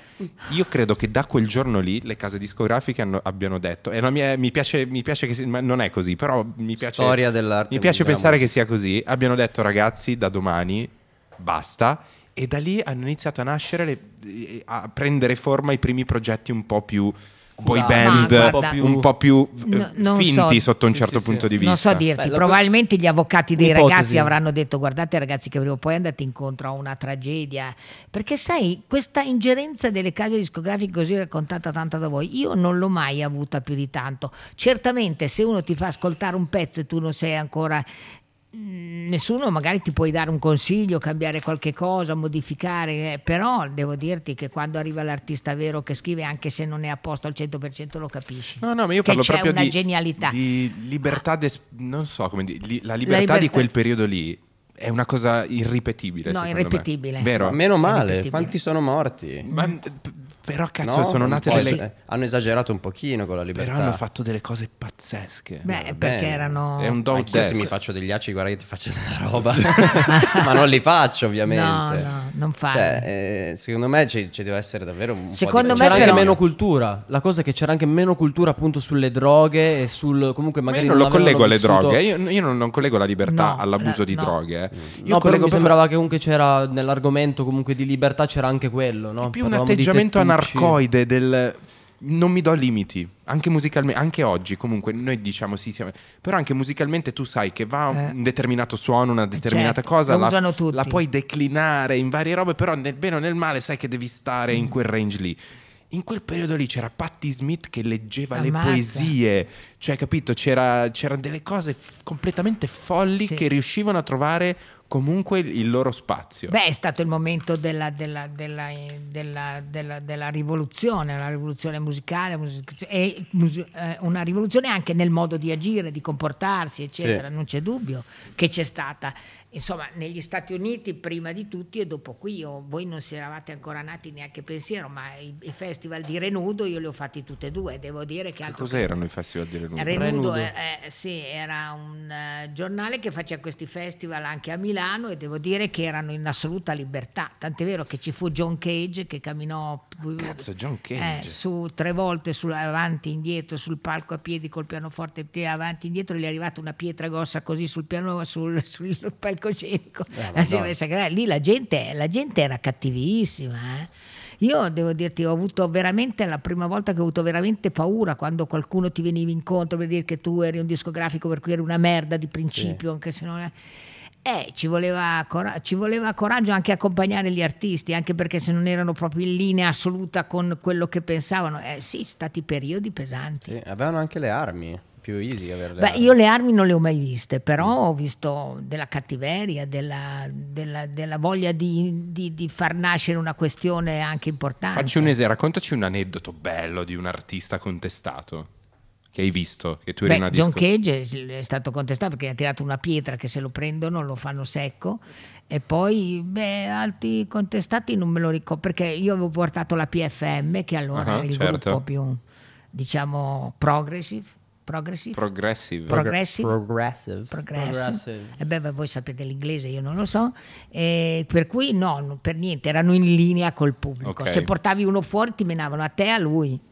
Io credo che da quel giorno lì le case discografiche hanno- abbiano detto, e non mi, è- mi piace, mi piace che si- ma non è così, però mi piace, Storia dell'arte mi piace della pensare che musica. sia così. Abbiano detto ragazzi, da domani basta, e da lì hanno iniziato a nascere, le- a prendere forma i primi progetti un po' più boy Curati, band, ma un guarda- po' più eh, No, non finti so. sotto un Sì, certo sì, punto sì. di vista. Non so dirti, Beh, la- probabilmente gli avvocati dei Un'ipotesi. ragazzi avranno detto guardate ragazzi che prima o poi andate incontro a una tragedia, perché sai questa ingerenza delle case discografiche così raccontata tanto da voi io non l'ho mai avuta più di tanto. Certamente se uno ti fa ascoltare un pezzo e tu non sei ancora mm, nessuno magari ti puoi dare un consiglio, cambiare qualche cosa, modificare, eh, però devo dirti che quando arriva l'artista vero che scrive, anche se non è a posto al cento per cento, lo capisci. No, no, ma io Che parlo c'è proprio una di, genialità. di libertà, d'es- non so come dire, li- la libertà di libertà- quel periodo lì è una cosa irripetibile. No, secondo irripetibile. me. Vero? Ma meno male, Ripetibile. quanti sono morti? Ma, p- però cazzo, No? sono Un nate po' delle... es- hanno esagerato un pochino con la libertà. Però hanno fatto delle cose pazzesche. Beh, va perché bene. erano È un do Anch'io se death. mi faccio degli acci, guarda che ti faccio della roba. Ma non li faccio ovviamente. No, no, non farli. Cioè, eh, secondo me ci, ci deve essere davvero un Secondo po' di me C'era anche però- meno cultura. La cosa è che c'era anche meno cultura appunto sulle droghe e sul comunque Ma magari io non lo avevano collego alle vissuto- droghe, io, io non, non collego la libertà No, all'abuso la- di no. droghe. eh. Io No, però collego mi proprio sembrava che comunque c'era nell'argomento comunque di libertà c'era anche quello, no? più un Parlavamo di atteggiamento tettucci. anarcoide del non mi do limiti, anche musicalmente, anche oggi comunque noi diciamo sì, siamo, però anche musicalmente tu sai che va Eh. un determinato suono, una determinata Certo, cosa, lo la, usano tutti. la puoi declinare in varie robe, però nel bene o nel male sai che devi stare in quel range lì. In quel periodo lì c'era Patti Smith che leggeva Ammazza. le poesie, cioè capito, c'era, c'erano delle cose f- completamente folli Sì. che riuscivano a trovare comunque il loro spazio. Beh, è stato il momento della, della, della, della, della, della rivoluzione, la rivoluzione musicale, music- e mus- eh, una rivoluzione anche nel modo di agire, di comportarsi, eccetera. Sì. Non c'è dubbio che c'è stata. Insomma, negli Stati Uniti prima di tutti e dopo qui, io- voi non si eravate ancora nati neanche pensiero, ma i, i festival di Renudo io li ho fatti tutti e due, devo dire che Che altro che- cos'erano i festival di Renudo? Renudo, Renudo. eh, eh, sì, era un eh, giornale che faceva questi festival anche a Milano e devo dire che erano in assoluta libertà, tant'è vero che ci fu John Cage che camminò Cazzo, John Cage. eh, su tre volte su, avanti e indietro sul palco a piedi col pianoforte eh, avanti e indietro, gli è arrivata una pietra grossa così sul piano sul, sul palcoscenico. Eh, Eh, sì, Madonna. pensa che lì la gente, la gente era cattivissima, eh. Io devo dirti, ho avuto veramente, la prima volta che ho avuto veramente paura quando qualcuno ti veniva incontro per dire che tu eri un discografico per cui eri una merda di principio, sì. Anche se non è... Eh, ci voleva, cora- ci voleva coraggio anche accompagnare gli artisti, anche perché se non erano proprio in linea assoluta con quello che pensavano, eh sì, stati periodi pesanti. Sì, avevano anche le armi, più easy averle. Beh, io le armi non le ho mai viste, però ho visto della cattiveria, della, della, della voglia di, di, di far nascere una questione anche importante. Facci un esempio, raccontaci un aneddoto bello di un artista contestato che hai visto, che tu eri Beh, una John disco... Cage è stato contestato perché ha tirato una pietra che se lo prendono lo fanno secco, e poi beh, altri contestati non me lo ricordo, perché io avevo portato la P F M, che allora Uh-huh, era il certo. gruppo più, diciamo, progressive progressive Progressive. progressive Progressive. progressive. Progressive. E beh, beh, voi sapete l'inglese, io non lo so, e per cui no, no, per niente, erano in linea col pubblico. Ok. Se portavi uno fuori ti menavano a te e a lui,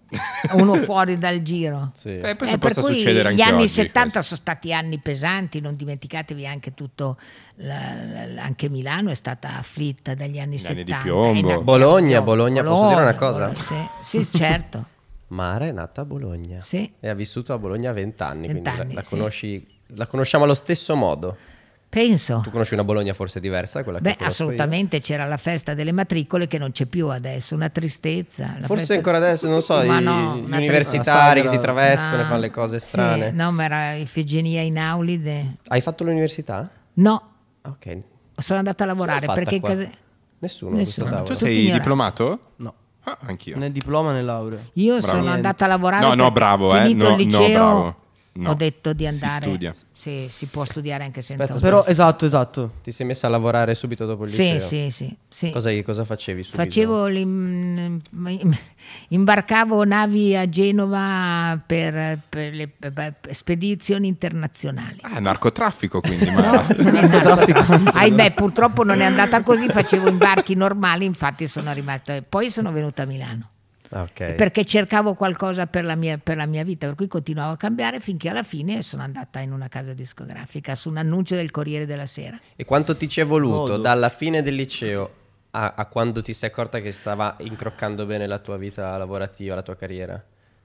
uno fuori dal giro. Sì. Eh, penso Eh, per possa cui succedere anche gli anni oggi, settanta questo. sono stati anni pesanti, non dimenticatevi anche tutto la- la- anche Milano è stata afflitta dagli anni Gli anni di settanta. piombo. E na- Bologna, Bologna, posso dire una cosa? Bologna, sì, sì, certo. Mara è nata a Bologna Sì. e ha vissuto a Bologna vent'anni, quindi la, Vent'anni, la sì. conosci, la conosciamo allo stesso modo. Penso. Tu conosci una Bologna forse diversa da quella che Beh, conosco io? assolutamente, c'era la festa delle matricole che non c'è più adesso, una tristezza. La Forse festa- ancora adesso, non so, Ma i- no, gli una universitari che tristezza. si travestono e Ah, fanno le cose sì, strane. no, ma era Ifigenia Inaulide. Hai fatto l'università? No, Ok. sono andata a lavorare Cosa l'ho perché in fatta qua? casa... Nessuno, a Nessuno. questo Tu tavolo. sei ignoranti. diplomato? No, Ah, anch'io. né diploma né laurea. Io Bravo. sono andata a lavorare. No, no, perché bravo, eh, finito no, il no, liceo, bravo. No. ho detto di Si andare. studia. Sì, si può studiare anche senza. Aspetta, Però università. esatto, esatto. Ti sei messa a lavorare subito dopo il Sì, liceo? sì, sì, sì. Cosa, cosa facevi subito? Facevo l'im- imbarcavo navi a Genova per, per le per- per spedizioni internazionali. Ah, narcotraffico quindi, ma... Non è andato- Ahimè, purtroppo non è andata così, facevo imbarchi normali, infatti sono rimasta. Poi sono venuta a Milano. Ah, ok. Perché cercavo qualcosa per la, mia, per la mia vita, per cui continuavo a cambiare finché alla fine sono andata in una casa discografica su un annuncio del Corriere della Sera. E quanto ti ci è voluto Modo. dalla fine del liceo a, a quando ti sei accorta che stava incroccando bene la tua vita lavorativa, la tua carriera?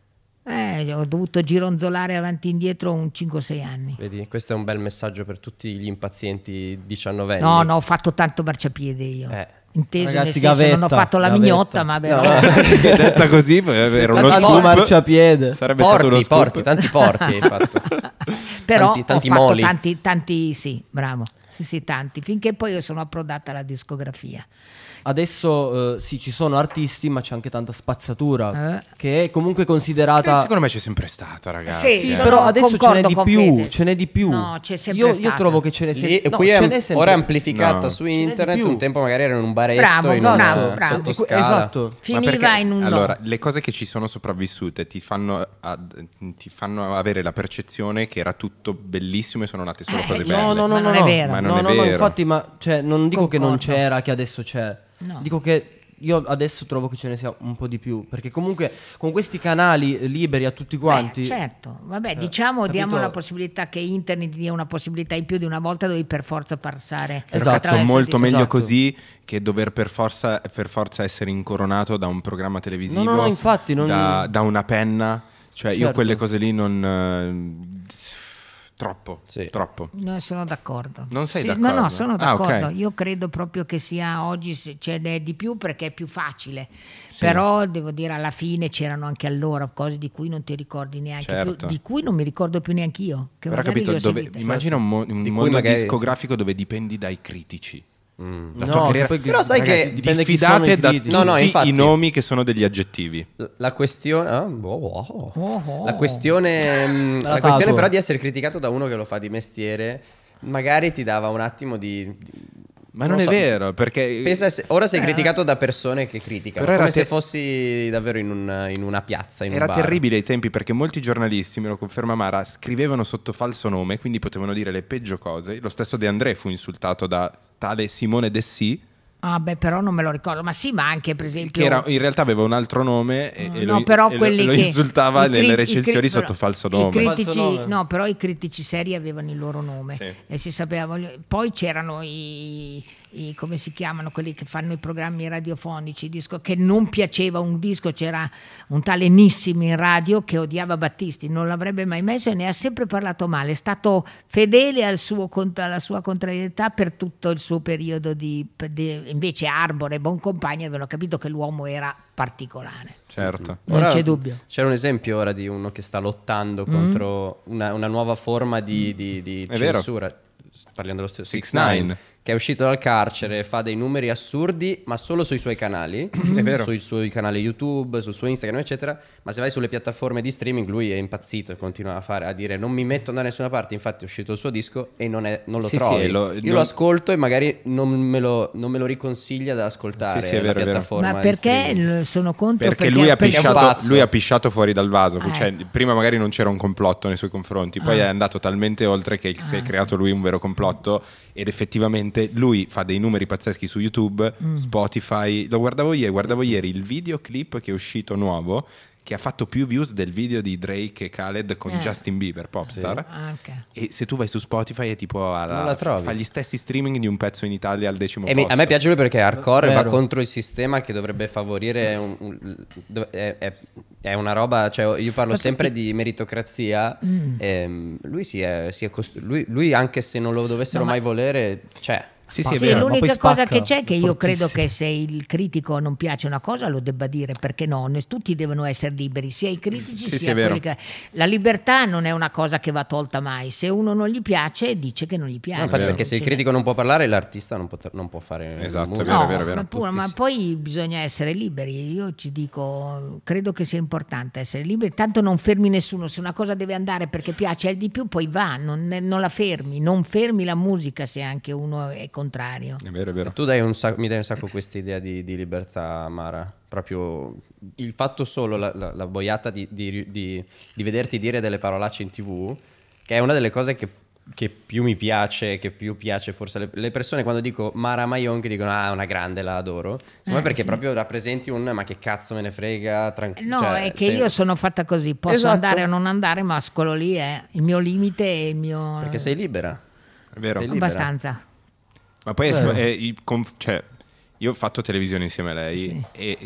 Eh, ho dovuto gironzolare avanti e indietro un cinque sei anni. Vedi, questo è un bel messaggio per tutti gli impazienti diciannovenni. No, no, ho fatto tanto marciapiede io. Eh. Inteso Ragazzi, nel senso, non ho gavetta, fatto la gavetta. mignotta, ma No, però- no. Detta così era uno Tanti Tanto scoop. marciapiede. Sarebbe stato uno Porti, scoop. porti, tanti porti hai fatto. però tanti, tanti ho fatto moli. tanti, tanti, sì, bravo, sì, sì, tanti, finché poi io sono approdata alla discografia. Adesso eh, sì, ci sono artisti, ma c'è anche tanta spazzatura, Eh. che è comunque Eh, considerata... secondo me c'è sempre stata, ragazzi. Sì, Sì, eh. sono- però adesso ce concordo n'è di con più, Fede. ce n'è di più. No, c'è sempre io, io stata. trovo che ce ne Lì, sia... no, qui è, ce n'è sempre. ora è amplificata No. su Ce n'è di internet, più. un tempo magari era in un baretto, Bravo, in bravo, una bravo. sottoscala. Esatto. Ma Finiva perché, in un no. allora, le cose che ci sono sopravvissute ti fanno, ad- ti fanno avere la percezione che era tutto bellissimo e sono nate solo Eh, cose sì. belle. No, no, no, Ma no, non è no. vero. Ma non no, è no, no, vero. infatti, ma cioè, non dico che non Concordo. c'era, che adesso c'è. No. Dico che io adesso trovo che ce ne sia un po' di più, perché comunque con questi canali liberi a tutti quanti... Beh, certo, vabbè, diciamo, capito? diamo la possibilità che internet dia una possibilità in più di una volta, dovevi per forza passare. Però Esatto. cazzo, attraverso molto di- meglio esatto. così che dover per forza, per forza essere incoronato da un programma televisivo, No, no, no, infatti, non- da, da una penna. Cioè, io Certo. quelle cose lì non... eh, troppo, Sì. troppo. No, sono d'accordo. Non sei Sì, d'accordo? No, no, sono Ah, d'accordo. ok. Io credo proprio che sia oggi se- ce n'è di più perché è più facile. Però devo dire, alla fine c'erano anche allora cose di cui non ti ricordi neanche Certo. più, di cui non mi ricordo più neanche io. Che Però magari capito, li ho dove, seguite. immagina un, mo- un Di cui mondo magari- discografico dove dipendi dai critici. La No, tua carriera... poi- Però sai ragazzi, che dipende chi sono diffidate i da critici. tutti No, no, infatti. i nomi che sono degli aggettivi. L- La questione, ah, oh, oh. Oh, oh. la questione, mm, la Datato. questione però di essere criticato da uno che lo fa di mestiere, magari ti dava un attimo di. di- Ma non, è so. vero, perché... Pensa se- ora sei criticato da persone che criticano, Però era come se te- fossi davvero in, un- in una piazza, in Era un bar. terribile ai tempi perché molti giornalisti, me lo conferma Mara, scrivevano sotto falso nome, quindi potevano dire le peggio cose. Lo stesso De André fu insultato da tale Simone Dessì Ah beh, però non me lo ricordo, ma sì, ma anche per esempio... Che era, in realtà aveva un altro nome e, e No, lo, però e lo- quelli lo che- insultava i cri- nelle i recensioni cri- sotto falso I nome. critici, Falso nome. no, però i critici seri avevano il loro nome Sì. e si sapeva. voglio- Poi c'erano i, i- come si chiamano quelli che fanno i programmi radiofonici, disco che non piaceva un disco. C'era un tale Nissimi in radio che odiava Battisti, non l'avrebbe mai messo e ne ha sempre parlato male. È stato fedele al suo, cont- alla sua contrarietà per tutto il suo periodo di, di- invece Arbor e Boncompagni avevano capito che l'uomo era particolare, Certo. non Ora c'è dubbio. C'è un esempio ora di uno che sta lottando contro una, una nuova forma di, di, di È vero. censura. Parliamo dello stesso Six six nine, Nine. che è uscito dal carcere, fa dei numeri assurdi, ma solo sui suoi canali, È vero. sui suoi canali YouTube, sul suo Instagram, eccetera. Ma se vai sulle piattaforme di streaming, lui è impazzito e continua a fare a dire: non mi metto da nessuna parte. Infatti, è uscito il suo disco e non, è, non lo Sì, trovi. sì, lo- Io non- lo ascolto e magari non me lo, non me lo riconsiglia da ascoltare. Sì, sì, è la vero, è vero. piattaforma Ma di perché streaming. l- sono contro? Perché lui ha, perché- è un pisciato, pazzo. lui ha pisciato fuori dal vaso. Eh. Cioè, prima magari non c'era un complotto nei suoi confronti, poi è andato talmente oltre che si è creato lui un vero complotto. Ed effettivamente lui fa dei numeri pazzeschi su YouTube, Spotify. Lo guardavo ieri, guardavo ieri il videoclip che è uscito nuovo, che ha fatto più views del video di Drake e Khaled con Eh. Justin Bieber, Popstar. Ah, ok. E se tu vai su Spotify è tipo alla- Non la trovi. fa gli stessi streaming di un pezzo in Italia al decimo E mi- posto. a me piace lui perché è hardcore e va Vero. contro il sistema che dovrebbe favorire un- un- do- è, è- è una roba, cioè io parlo Ma sempre senti- di meritocrazia. ehm, lui, si è, si è costru- lui, lui anche se non lo dovessero No, ma- mai volere, c'è. Sì, sì, Ma è Sì, vero. ma l'unica poi cosa spacca, che c'è è che io credo fortissimo. che se il critico non piace una cosa lo debba dire, perché no, ne- tutti devono essere liberi, sia i critici Sì, sì, sia è vero. quelli che... La libertà non è una cosa che va tolta mai, se uno non gli piace dice che non gli piace. No, infatti, vero. perché se il Cioè, critico non può parlare, l'artista non, pot- non può fare Esatto, è musica. vero, no, è vero, è vero. Ma, pure- Tutti ma sì. poi bisogna essere liberi. Io ci dico, credo che sia importante essere liberi. Tanto non fermi nessuno. Se una cosa deve andare perché piace al di più, poi va, non, non la fermi. Non fermi la musica se anche uno è contrario. È vero, è vero. Tu dai un sac- mi dai un sacco questa idea di, di libertà, Mara. Proprio il fatto solo, la, la- la boiata di, di- di- di vederti dire delle parolacce in tv, che è una delle cose che, che più mi piace, che più piace forse alle le persone quando dico Mara Maion che dicono ah, è una grande, la adoro. Secondo me Eh, perché sì. proprio rappresenti un ma che cazzo me ne frega, tranquillo. No, è che io sono fatta così. Posso Esatto. andare o non andare, ma quello lì è il mio limite e il mio... Perché sei libera. È vero. Sei libera. abbastanza. Ma poi è, Vero. è il conf- cioè, io ho fatto televisione insieme a lei Sì. e,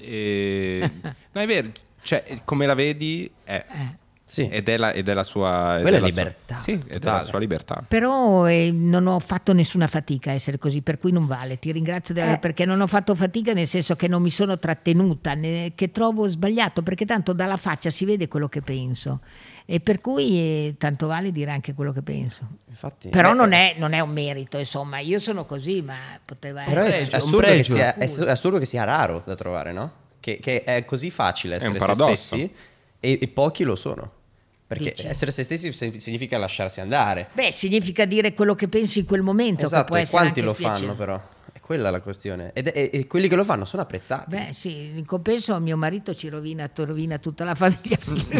e- no, è vero, cioè, come la vedi è, Eh. Sì. ed è la, ed è la sua ed Quella è la sua- libertà, sì, ed è la totale. sua libertà. Però eh, non ho fatto nessuna fatica a essere così, per cui non vale. Ti ringrazio della- perché non ho fatto fatica, nel senso che non mi sono trattenuta, ne- che trovo sbagliato, perché tanto dalla faccia si vede quello che penso. E per cui eh, tanto vale dire anche quello che penso. Infatti, Però beh, non è, non è un merito, insomma, io sono così, ma poteva Però è, essere. pregio, è un assurdo che pregio. sia, è, è assurdo che sia raro da trovare, no? Che, che è così facile essere un se paradosso. stessi e, e pochi lo sono. Perché Dici? essere se stessi se- significa lasciarsi andare. Beh, significa dire quello che pensi in quel momento, che Esatto, può e essere quanti anche lo spiacevole. fanno però? È quella la questione. Ed è- e, e quelli che lo fanno sono apprezzati. Beh, sì, in compenso mio marito ci rovina, rovina tutta la famiglia.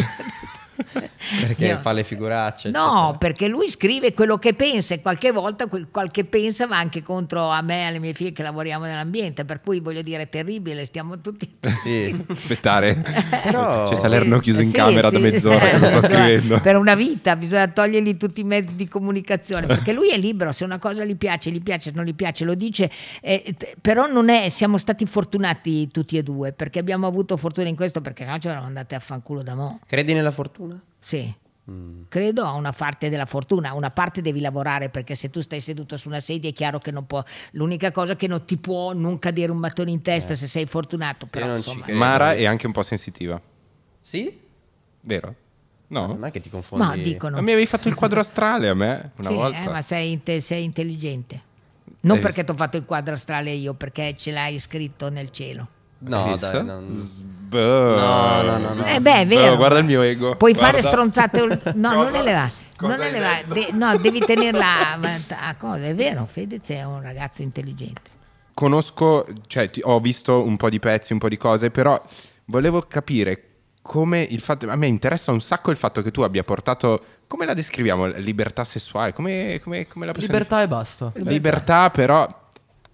Perché Io- fa le figuracce. No, eccetera. perché lui scrive quello che pensa e qualche volta quel, quel che pensa va anche contro a me e alle mie figlie che lavoriamo nell'ambiente, per cui voglio dire è terribile, stiamo tutti... Sì. Aspettare, Però- c'è Salerno chiuso in Sì, camera da sì. mezz'ora che lo sta scrivendo. Per una vita bisogna togliergli tutti i mezzi di comunicazione, perché lui è libero, se una cosa gli piace, gli piace, se non gli piace lo dice, eh, t- però non è, siamo stati fortunati tutti e due, perché abbiamo avuto fortuna in questo, perché no ce l'hanno andate a fanculo da mo'. Credi nella fortuna? Sì. Credo a una parte della fortuna, a una parte devi lavorare, perché se tu stai seduto su una sedia è chiaro che non può, l'unica cosa che non ti può non cadere un mattone in testa se sei fortunato, però non ci insomma, credo. Mara è anche un po' sensitiva, Sì? vero? No? Non è che ti confondi. ma dicono Ma mi avevi fatto il quadro astrale a me una sì, volta. eh, ma sei, inte- sei intelligente, non Hai perché ti ho fatto il quadro astrale io, perché ce l'hai scritto nel cielo. Hai No, visto? dai, non... Sbò. No, no, no, no. Eh beh, è vero. Sbò, guarda il mio ego. Puoi Guarda. fare stronzate, no, non Cosa- le va. cosa Non hai le va. detto? De- no, devi tenerla a cosa, è vero, Fedez è un ragazzo intelligente. Conosco, cioè ti- ho visto un po' di pezzi, un po' di cose, però volevo capire come il fatto, a me interessa un sacco il fatto che tu abbia portato, come la descriviamo, libertà sessuale, come, come, come la possiamo Libertà e basta. definire? Libertà, però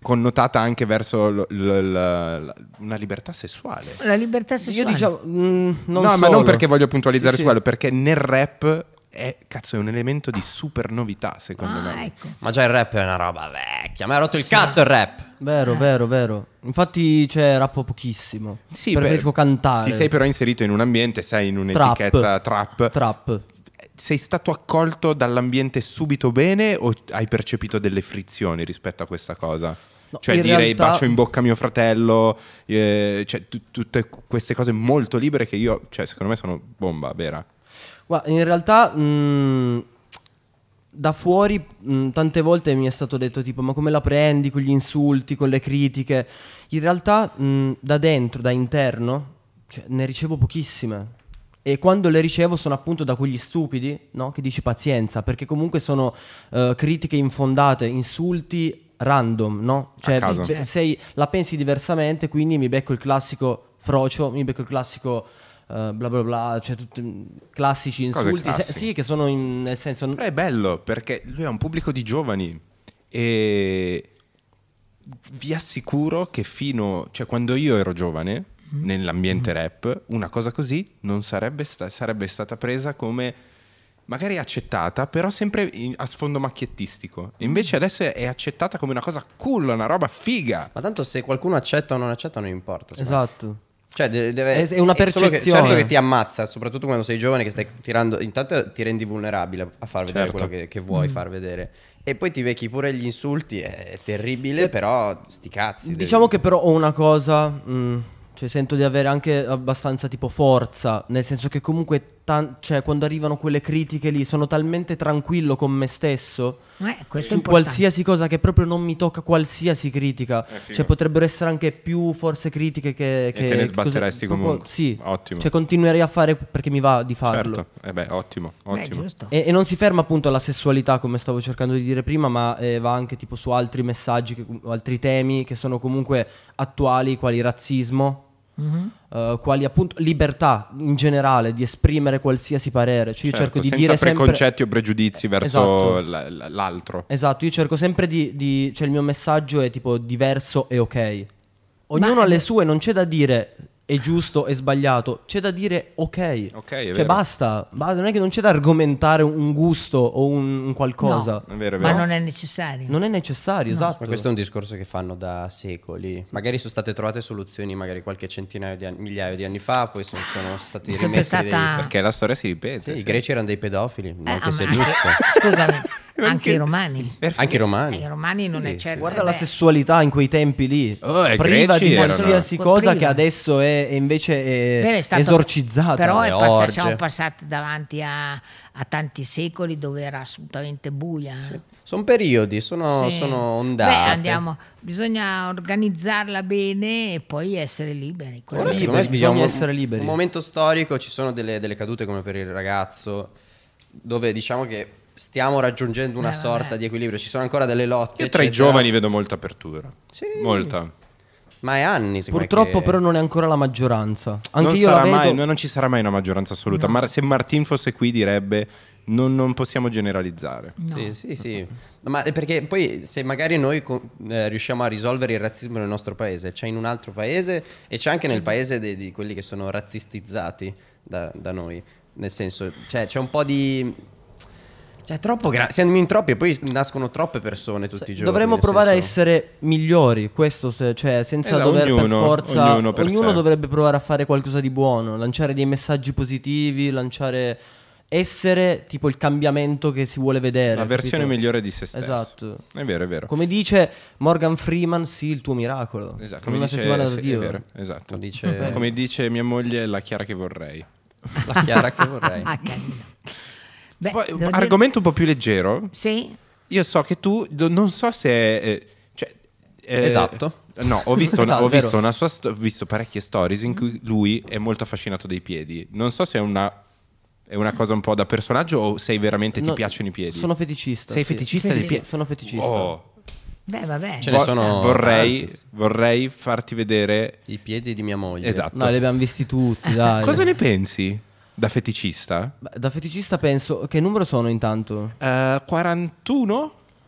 connotata anche verso l- l- l- l- una libertà sessuale. La libertà sessuale. Io diciamo, mm, non no, ma solo. non perché voglio puntualizzare Sì, su sì. quello, perché nel rap è, cazzo, è un elemento di super novità, secondo Ah, me. ecco. Ma già il rap è una roba vecchia. Mi ha rotto il cazzo il rap. Vero, vero, vero. Infatti c'è rappo pochissimo. Sì, Preferisco beh, cantare. Ti sei però inserito in un ambiente, sei in un'etichetta trap. Trap. Sei stato accolto dall'ambiente subito bene o hai percepito delle frizioni rispetto a questa cosa? No, cioè in dire realtà- bacio in bocca a mio fratello, eh, cioè tu- tutte queste cose molto libere che io, cioè secondo me sono bomba vera. Guarda, in realtà mh, da fuori mh, tante volte mi è stato detto tipo ma come la prendi con gli insulti, con le critiche? In realtà mh, da dentro, da interno, cioè, ne ricevo pochissime. E quando le ricevo sono appunto da quegli stupidi, no? Che dici pazienza, perché comunque sono eh, critiche infondate, insulti random, no? Cioè, A caso. beh, sei, la pensi diversamente, quindi mi becco il classico frocio, mi becco il classico eh, bla bla bla, cioè tutti classici Cose insulti, se- classiche. sì, che sono in- nel senso... Però è bello perché lui ha un pubblico di giovani e vi assicuro che fino, cioè quando io ero giovane nell'ambiente rap, una cosa così non sarebbe, sta- sarebbe stata presa come magari accettata, però sempre in- a sfondo macchiettistico. Invece adesso è accettata come una cosa cool, una roba figa. Ma tanto se qualcuno accetta o non accetta non importa. secondo me. Esatto. Cioè, de- deve, È- è una solo che- percezione. certo che ti ammazza, soprattutto quando sei giovane che stai tirando. Intanto ti rendi vulnerabile a far vedere Certo. quello che, che vuoi far vedere. E poi ti becchi pure gli insulti, è terribile, però sti cazzi. devi- Diciamo che però ho una cosa, mh, cioè sento di avere anche abbastanza tipo forza, nel senso che comunque tan- cioè, quando arrivano quelle critiche lì sono talmente tranquillo con me stesso Eh, questo è su importante. qualsiasi cosa che proprio non mi tocca qualsiasi critica, figo. cioè potrebbero essere anche più forse critiche che... che te ne cose- sbatteresti proprio- comunque. Sì, Ottimo. cioè continuerei a fare perché mi va di farlo. Certo, eh beh, ottimo, Beh, ottimo. giusto. E, e non si ferma appunto alla sessualità come stavo cercando di dire prima, ma eh, va anche tipo su altri messaggi, che- altri temi che sono comunque attuali, quali razzismo, eh, quali appunto libertà in generale di esprimere qualsiasi parere. Cioè io Certo, cerco di senza dire sempre... preconcetti o pregiudizi verso Esatto. l- l- l'altro. Esatto, io cerco sempre di, di- cioè il mio messaggio è tipo diverso e ok. Ognuno Ma- ha le sue, non c'è da dire è giusto e sbagliato, c'è da dire ok. Ok, è cioè vero. basta, ba- non è che non c'è da argomentare un un gusto o un, un qualcosa. È vero, è Ma vero. non è necessario. Non è necessario, esatto. Ma questo è un discorso che fanno da secoli. Magari sono state trovate soluzioni magari qualche centinaio di anni, migliaio di anni fa, poi sono, sono stati È sempre rimessi stata- dei... Perché la storia si ripete. Sì, sì. i greci erano dei pedofili, non Eh, che ah, sia ma- giusto. Scusami, anche i romani. Anche i romani. I romani non Sì, è sì, certo. Guarda eh la beh, sessualità in quei tempi lì, Oh, i priva greci di erano- qualsiasi Priva. cosa che adesso è, è invece beh, è è stato- esorcizzata. Però è Le passa- orge. siamo passati davanti a, a tanti secoli dove era assolutamente buia. Sono periodi, sono, Sì. sono ondate. Beh, andiamo, bisogna organizzarla bene e poi essere liberi. Quello Ora è- secondo me Liberi, bisogna viviamo essere liberi. Un momento storico, ci sono delle, delle cadute come per il ragazzo, dove diciamo che stiamo raggiungendo una Eh, vabbè. sorta di equilibrio. Ci sono ancora delle lotte. Io tra i eccetera. giovani vedo molta apertura. Sì. Molta. Ma è anni, secondo me, Purtroppo che- però non è ancora la maggioranza. Anche non, io la sarà vedo... mai, non ci sarà mai una maggioranza assoluta. Ma se Martin fosse qui direbbe non, non possiamo generalizzare. Sì, sì, sì. Ma è perché poi se magari noi co- eh, riusciamo a risolvere il razzismo nel nostro paese, c'è in un altro paese e c'è anche nel paese de- di quelli che sono razzistizzati da, da noi. Nel senso, cioè, c'è un po' di... Cioè, è troppo grande. Siamo in troppi e poi nascono troppe persone tutti i giorni. Dovremmo nel provare a senso- essere migliori, questo se- cioè senza Esatto, dover ognuno- per forza ognuno per sé. dovrebbe provare a fare qualcosa di buono, lanciare dei messaggi positivi, lanciare essere tipo il cambiamento che si vuole vedere. La versione capito? migliore di se stesso. Esatto. È vero, è vero. Come dice Morgan Freeman, sì, il tuo miracolo. Esatto, In come una dice, settimana da sì, è Dio. vero, esatto. Come dice- Come dice mia moglie, la Chiara che vorrei. La Chiara che vorrei. Ah, carino. Beh, Poi, devo dire- argomento un po' più leggero. Sì? Io so che tu, do- non so se... eh, cioè, eh, Esatto. No, ho visto, una- Esatto, ho vero. visto una sua sto- ho visto parecchie stories in cui lui è molto affascinato dai piedi. Non so se è una, è una cosa un po' da personaggio o se veramente ti No, piacciono i piedi. Sono feticista. Sei sì. feticista Sì, dei sì. piedi? Sono feticista. Oh. Beh, vabbè. Ce ne Vo- sono vorrei, tanti. vorrei farti vedere... I piedi di mia moglie. Esatto. No, li abbiamo visti tutti, dai. Cosa ne pensi da feticista? Beh, da feticista penso... Che numero sono intanto? Eh, quarantuno?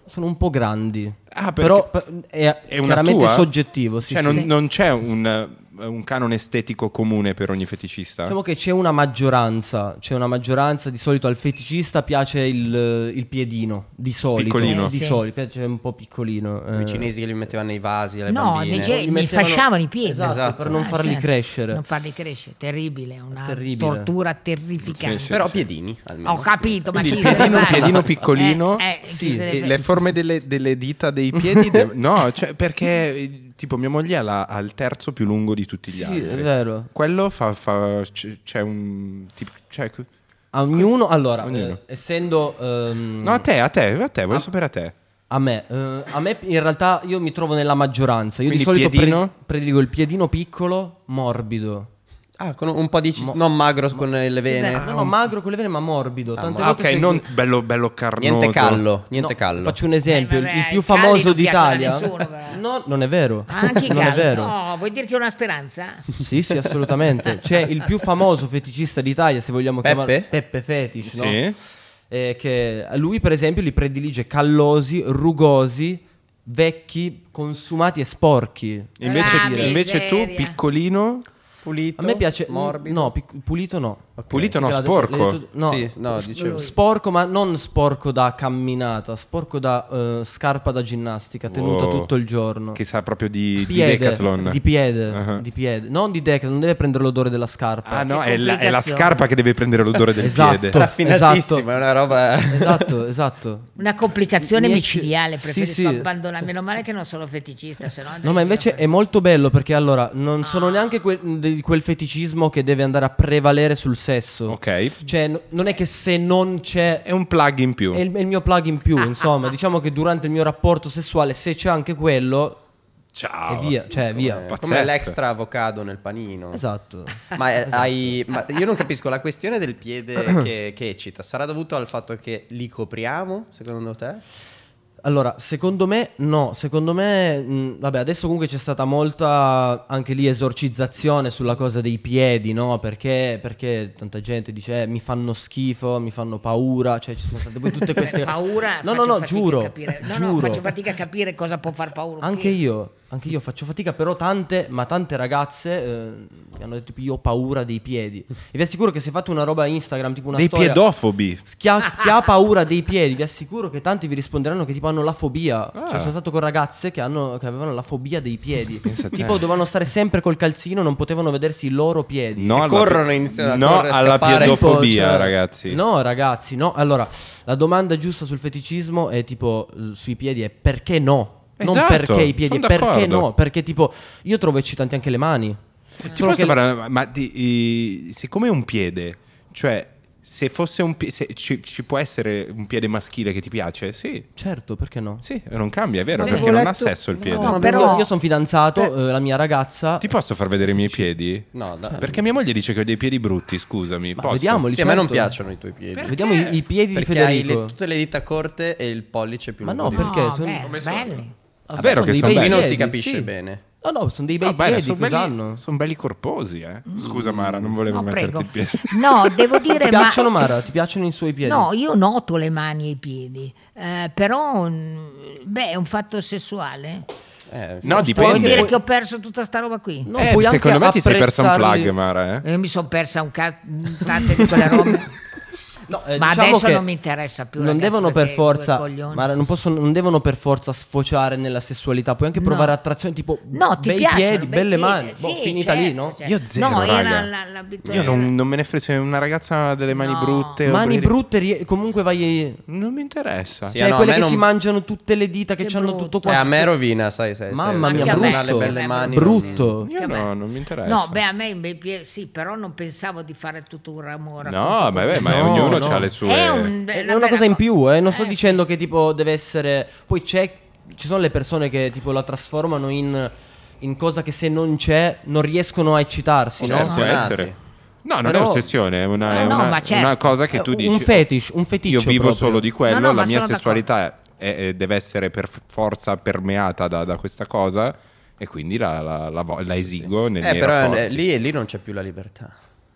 sono un po' grandi. Ah, perché- però per- è, È una chiaramente tua? soggettivo. Sì, Cioè, sì. non, sì. non c'è un, un canone estetico comune per ogni feticista? Diciamo che c'è una maggioranza, c'è una maggioranza, di solito al feticista piace il, il piedino, di solito. Piccolino. Di Eh, sì. solito, piace un po' piccolino. I eh. cinesi che li mettevano nei vasi, alle No, bambine. nei ge- Li mi mettevano- fasciavano i piedi. Esatto, Esatto. per non Ah, farli certo. crescere. Non farli crescere, terribile, una Terribile. tortura terrificante. Sì, sì. Però piedini, almeno. Ho capito, ma Quindi chi il se ne piedino, va? piedino piccolino, Eh, eh, chi sì, se ne e va? le forme delle, delle dita dei piedi, de- no, cioè, perché eh, tipo mia moglie ha, la- ha il terzo più lungo di tutti gli Sì, altri. è vero. Quello fa, fa c- c'è un tipo, cioè, A ognuno, allora, Ognuno. eh, essendo... ehm, no, a te, a te, a te, voglio sapere a te. A me, eh, a me in realtà io mi trovo nella maggioranza. Io Quindi di solito piedino? pre- prediligo il piedino piccolo, morbido. Ah, con un po' di... ci- non magro con le vene. Scusa, No, no, magro con le vene, ma morbido. Tante Ah, volte ok, se- non bello, bello carnoso. Niente callo, niente No, callo. Faccio un esempio, Eh, il- vabbè, il più i calli famoso non piacciono a d'Italia. nessuno, però. No, non è vero. Anche i non è calli. vero. No, vuoi dire che è una speranza? Sì, sì, assolutamente. C'è il più famoso feticista d'Italia, se vogliamo Peppe? chiamarlo Peppe Fetish, no? Sì. Eh, che lui, per esempio, li predilige callosi, rugosi, vecchi, consumati e sporchi. Invece, Ah, invece tu, miseria. piccolino, Pulito. A me piace morbido. No, pic- pulito no. pulito no, Perché l'ha detto- sporco. l'ha detto- no, Sì, no, dicevo. sporco, ma non sporco da camminata, sporco da eh, scarpa da ginnastica, tenuta Wow. tutto il giorno. che sa proprio di, di Piede, Decathlon. di piede, Uh-huh. di piede, non di Decathlon, non deve prendere l'odore della scarpa. Ah no, Che è la, è la complicazione. scarpa che deve prendere l'odore del Esatto. piede. Raffinatissima, Esatto. è una roba... Esatto, esatto. Una complicazione Niente- micidiale, sì, preferisco sì. abbandonare. Meno male che non sono feticista, se no No, ma invece è molto bello perché allora non sono neanche que- di quel feticismo che deve andare a prevalere sul sesso. Ok. Cioè, n- non è che se non c'è È un plug in più. è il, è il mio plug in più, insomma, diciamo che durante il mio rapporto sessuale se c'è anche quello Ciao. e via, cioè via. Eh, Pazzesco. come l'extra avocado nel panino. Esatto. Ma, eh, hai, ma io non capisco la questione del piede che, che eccita. Sarà dovuto al fatto che li copriamo, secondo te? Allora, secondo me no, secondo me mh, vabbè, adesso comunque c'è stata molta anche lì esorcizzazione sulla cosa dei piedi, no? Perché perché tanta gente dice eh, mi fanno schifo, mi fanno paura, cioè ci sono state poi tutte queste paura. No, faccio no, no, fatica a giuro. capire. No, giuro. no, faccio fatica a capire cosa può far paura. un Anche piede. io, anche io faccio fatica, però tante, ma tante ragazze eh, mi hanno detto io ho paura dei piedi. E vi assicuro che se fate una roba Instagram, tipo una Dei storia piedofobi. chi ha, chi ha paura dei piedi, vi assicuro che tanti vi risponderanno che tipo hanno la fobia. Ah. Cioè sono stato con ragazze che, hanno, che avevano la fobia dei piedi. Pensa a te. Tipo dovevano stare sempre col calzino, non potevano vedersi i loro piedi. No, alla- corrono e iniziano a no correre, a alla scappare. piedofobia, Tipo, cioè, ragazzi. No, ragazzi, no. Allora, la domanda giusta sul feticismo è tipo eh, sui piedi è perché no? Non Esatto, perché i piedi, sono perché d'accordo. no? Perché tipo io trovo eccitanti anche le mani. Ti Solo posso che- fare una- ma di- i- siccome è un piede, cioè se fosse un piede, ci, ci può essere un piede maschile che ti piace? Sì, Certo, perché no? sì, non cambia, è vero, Ma perché avevo non ha letto- sesso il piede. No, Io- però- io sono fidanzato, eh, la mia ragazza. Ti posso far vedere i miei piedi? No, da- Perché mia moglie dice che ho dei piedi brutti, scusami. Ma posso? vediamoli. sì, a me non certo. piacciono i tuoi piedi. Vediamo i, i piedi Perché di hai Federico. le- tutte le dita corte e il pollice più Ma lungo. no, di- perché? No, sono- beh, Come sono? belli. Ah, vero che dei sono bei belli. Qui non si piedi, capisce sì. bene. No, no, sono dei bei Va bene, piedi, sono cosa belli, hanno? son belli corposi, eh. Scusa Mara, non volevo No, metterti prego. il piede. No, devo Ti dire, ma piacciono Mara? Ti piacciono i suoi piedi? no, io noto le mani e i piedi, eh, però mm, beh, è un fatto sessuale. Eh, No, Puoi dipende. dire che ho perso tutta sta roba qui? No, Eh, puoi anche secondo me ti sei persa un apprezzarli- plug, Mara, eh. Io mi sono persa un ca- tante di quelle robe. No, eh, Ma diciamo adesso che non mi interessa più. Non ragazzi, devono per perché forza, due coglioni. Mara, non, possono, non devono per forza sfociare nella sessualità. Puoi anche No. provare attrazione, tipo No, ti bei piacciono, piedi, bei belle piedi, mani. sì, Boh, finita lì, certo, no? certo. Io zero, No, raga. era la- l'abitudine. Io non, non me ne frego se una ragazza ha delle mani No. brutte. Mani oppure- brutte, rie- comunque vai. Non mi interessa. Sì, Cioè, no, a quelle me che non- si mangiano tutte le dita, che Che hanno brutto. tutto Eh, qua. a me rovina, sai, sai. Mamma se- mia, se brutto. una ha le belle mani. Brutto. Io Che no, bello. non mi interessa. No, beh, a me i miei piedi sì, però non pensavo di fare tutto un ramore. No, ma, beh, ma No, ognuno no. ha le sue. È un- È una una cosa bella in più, eh. Non sto Eh, dicendo che tipo deve essere. Poi c'è. Ci sono le persone che tipo la trasformano in, in cosa che se non c'è non riescono a eccitarsi, Eh, no? può Ossessionati. essere. No, non Però- è ossessione, è una, è No, una- ma certo. una cosa che tu Eh, dici. un fetish, un feticcio Io vivo proprio. solo di quello, No, no, ma la mia sono sessualità è- è- deve essere per forza permeata da, da questa cosa e quindi la, la- la vo- la esigo nei Eh, miei però rapporti. eh, lì, lì non c'è più la libertà.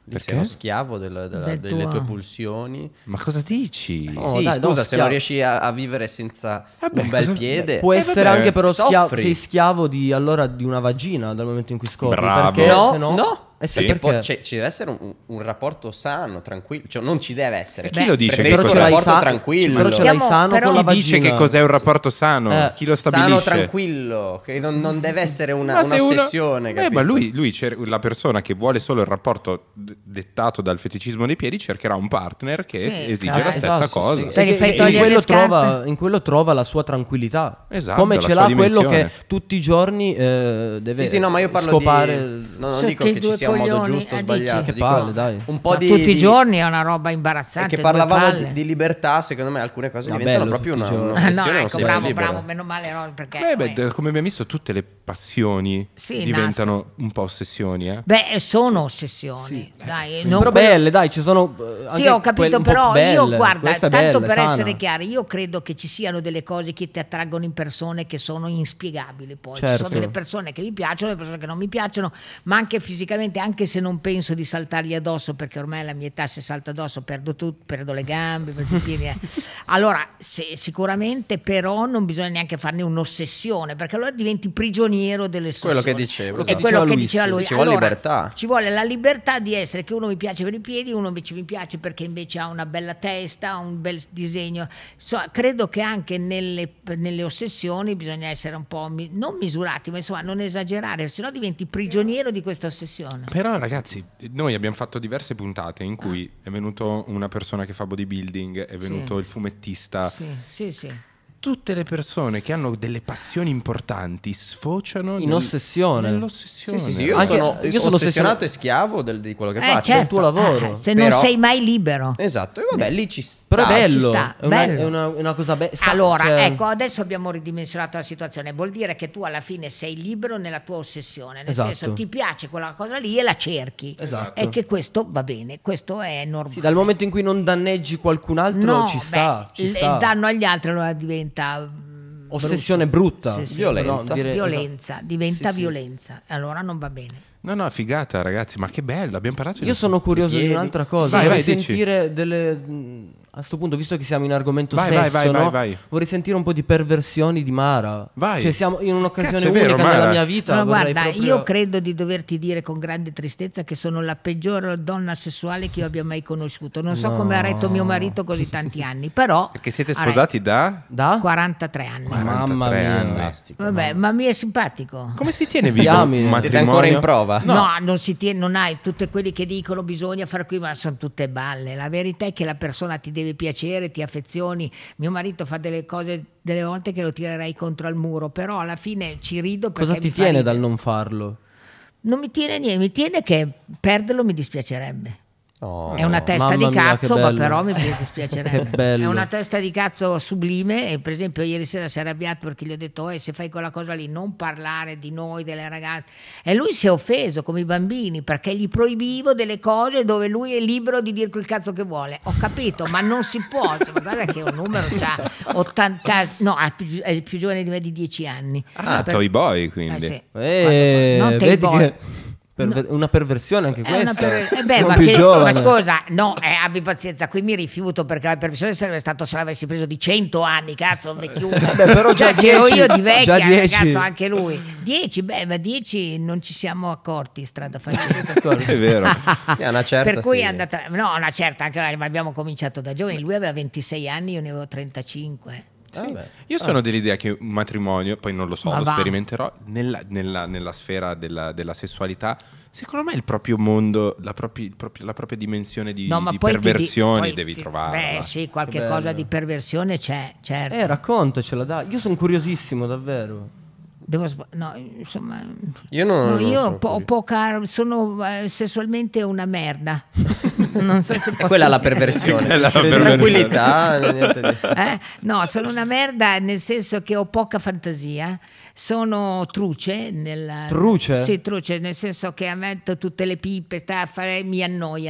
Perché? Sei uno schiavo del- della- Del delle tuo- tue pulsioni. Ma cosa dici? Oh, sì, dai, scusa, no, se schiavo. non riesci a, a vivere senza Vabbè, un bel cosa- piede, Può Eh, essere vabbè, anche però schiavo, soffri. sei schiavo di, allora, di una vagina dal momento in cui scopri. Bravo. Perché no, se no, no. Eh sì, Sì, perché? Poi c'è- ci deve essere un, un rapporto sano, tranquillo. Cioè, non ci deve essere. Chi lo dice che Preferisco Però un ce l'hai rapporto sa- tranquillo. però ce l'hai Stiamo- sano però- con la Chi dice vagina. che cos'è un rapporto sano? Eh, Chi lo Sano, stabilisce? tranquillo, che non, non deve essere una, Ma se uno- un'ossessione. Eh, capito? ma lui, lui cer- la persona che vuole solo il rapporto d- dettato dal feticismo dei piedi cercherà un partner che Sì, esige eh, la stessa Esatto, cosa. sì. Per E i che- fai in, togliere quello le scarpe? trova, in quello trova la sua tranquillità. Esatto, Come la ce sua l'ha quello dimensione. che tutti i giorni eh, deve Sì, sì, no, ma io parlo scopare. di. No, non Sì, dico che che ci due sia un modo coglioni, giusto o eh, sbagliato. dici? Che dico palle, dai. Un po' Ma di. tutti i di- giorni è una roba E imbarazzante. che due parlavamo palle. di, di libertà, secondo me alcune cose Ma diventano bello proprio tutti una, i giorni. un'ossessione. Ah, no, non ecco, sei bravo, libero. bravo, meno male, no, perché Beh, eh, beh, come abbiamo visto, tutte le passioni Sì, diventano un po' ossessioni. Eh? beh, sono ossessioni, dai, non Però quello- belle, dai, ci sono. eh, Sì, anche ho capito, quelle un po' però io belle. guarda, Questa è tanto bella, per sana. essere chiari, io credo che ci siano delle cose che ti attraggono in persone che sono inspiegabili. Poi ci Certo. sono delle persone che mi piacciono, delle persone che non mi piacciono, ma anche fisicamente, anche se non penso di saltargli addosso, perché ormai alla mia età se salta addosso perdo tutto, perdo le gambe, perdo i piedi. eh. Allora, se- sicuramente, però, non bisogna neanche farne un'ossessione, perché allora diventi prigioniero delle sue. Quello che dicevo, È esatto. quello che Diceva diceva Luis, lui. ci vuole Allora, libertà. Ci vuole la libertà di essere che uno mi piace per i piedi, uno invece mi piace perché invece ha una bella testa, ha un bel disegno. So, credo che anche nelle, nelle ossessioni bisogna essere un po' mi- non misurati, ma insomma non esagerare, sennò diventi prigioniero di questa ossessione. Però ragazzi, noi abbiamo fatto diverse puntate in cui è venuto una persona che fa bodybuilding, è venuto Sì. il fumettista. Sì, sì, sì. Tutte le persone che hanno delle passioni importanti sfociano In nel- ossessione. nell'ossessione. Sì, sì, sì, io Anche- sono, io sono ossessionato e schiavo del- di quello che Eh, faccio. certo, il tuo lavoro. eh, se non Però- sei mai libero. Esatto, e vabbè, lì ci sta. Però è ci bello, sta, è, una, bello. è una- è una cosa bella. Allora, ecco, adesso abbiamo ridimensionato la situazione. Vuol dire che tu alla fine sei libero nella tua ossessione, nel Esatto. senso ti piace quella cosa lì e la cerchi. Esatto. E che questo va bene, questo è normale. Sì, dal momento in cui non danneggi qualcun altro no, ci beh, sta. Ci il, sta. il danno agli altri allora diventa mm, Ossessione brutta. Sì, sì. Violenza. No, dire- violenza, esatto. diventa Sì, sì. violenza. Allora non va bene. No, no, figata ragazzi, ma che bello, abbiamo parlato di Io sono curioso di piedi. un'altra cosa. Vai, vorrei vai, dici. sentire delle. mh, A sto punto, visto che siamo in argomento Vai, sesso, vai, vai, no? vai, vai. vorrei sentire un po' di perversioni di Mara. Vai. Cioè, siamo in un'occasione Cazzo, è vero, unica nella Mara. mia vita. No, vorrei guarda, proprio- io credo di doverti dire con grande tristezza che sono la peggior donna sessuale che io abbia mai conosciuto. Non so No. come ha retto mio marito così tanti anni, però Perché siete ha sposati da? Da? quarantatré anni. Mamma quarantatré mia. anni. Fantastico. Vabbè, ma mi è simpatico. Come si tiene vivo Diamine. un matrimonio? Siete ancora in prova? No, non si tiene, non hai tutte quelli che dicono bisogna fare qui, ma sono tutte balle. La verità è che la persona ti deve piacere, ti affezioni. Mio marito fa delle cose delle volte che lo tirerei contro al muro, però alla fine ci rido perché Cosa ti mi fa tiene ridere. dal non farlo? Non mi tiene niente, mi tiene che perderlo mi dispiacerebbe. Oh. È una testa mamma di mia, cazzo, che ma bello. però mi dispiacerebbe. Che bello. È una testa di cazzo sublime. E per esempio, ieri sera si è arrabbiato perché gli ho detto: eh, se fai quella cosa lì, non parlare di noi, delle ragazze. E lui si è offeso come i bambini perché gli proibivo delle cose dove lui è libero di dire quel cazzo che vuole. Ho capito, ma non si può. Cioè, ma guarda che un numero c'ha ottanta, no, è più, è più giovane di me di dieci anni. Ah, Per- Toy Boy Eh, quindi. sì. Eh, Non Toy vedi Boy. che perver- una perversione anche È una questa. per- eh beh, Non ma, più che- giovane. ma scusa, no, eh, abbi pazienza, qui mi rifiuto perché la perversione sarebbe stato se l'avessi preso di cento anni, cazzo, vecchiuta. Beh, però già c'ero dieci, io di vecchia, già dieci. cazzo, anche lui. dieci, beh, ma dieci non ci siamo accorti strada facendo. È vero. Sì, a una certa Per cui sì. è andata, no, una certa, anche ma abbiamo cominciato da giovani, lui aveva ventisei anni, io ne avevo trentacinque. Sì. Vabbè. Io sono dell'idea che un matrimonio, poi non lo so, Ma lo va. sperimenterò, nella, nella- nella sfera della, della sessualità, secondo me il proprio mondo, la, propria- il proprio- la propria dimensione di, No, ma di poi ti di- perversioni poi devi ti- trovarla. Beh, sì, qualche Che cosa bello. di perversione c'è, certo. Eh, raccontacela, dai. Io sono curiosissimo, davvero. Devo sba- no, insomma, Io non, no, non io sono ho po- curioso. poca, sono eh, sessualmente una merda. Non so se E posso quella è la dire. perversione. Quella è la Tranquillità, niente di... Eh? No, sono una merda nel senso che ho poca fantasia, sono truce. Nel, Truce? Sì, truce, nel senso che a me t- tutte le pippe sta a fare, mi annoiano.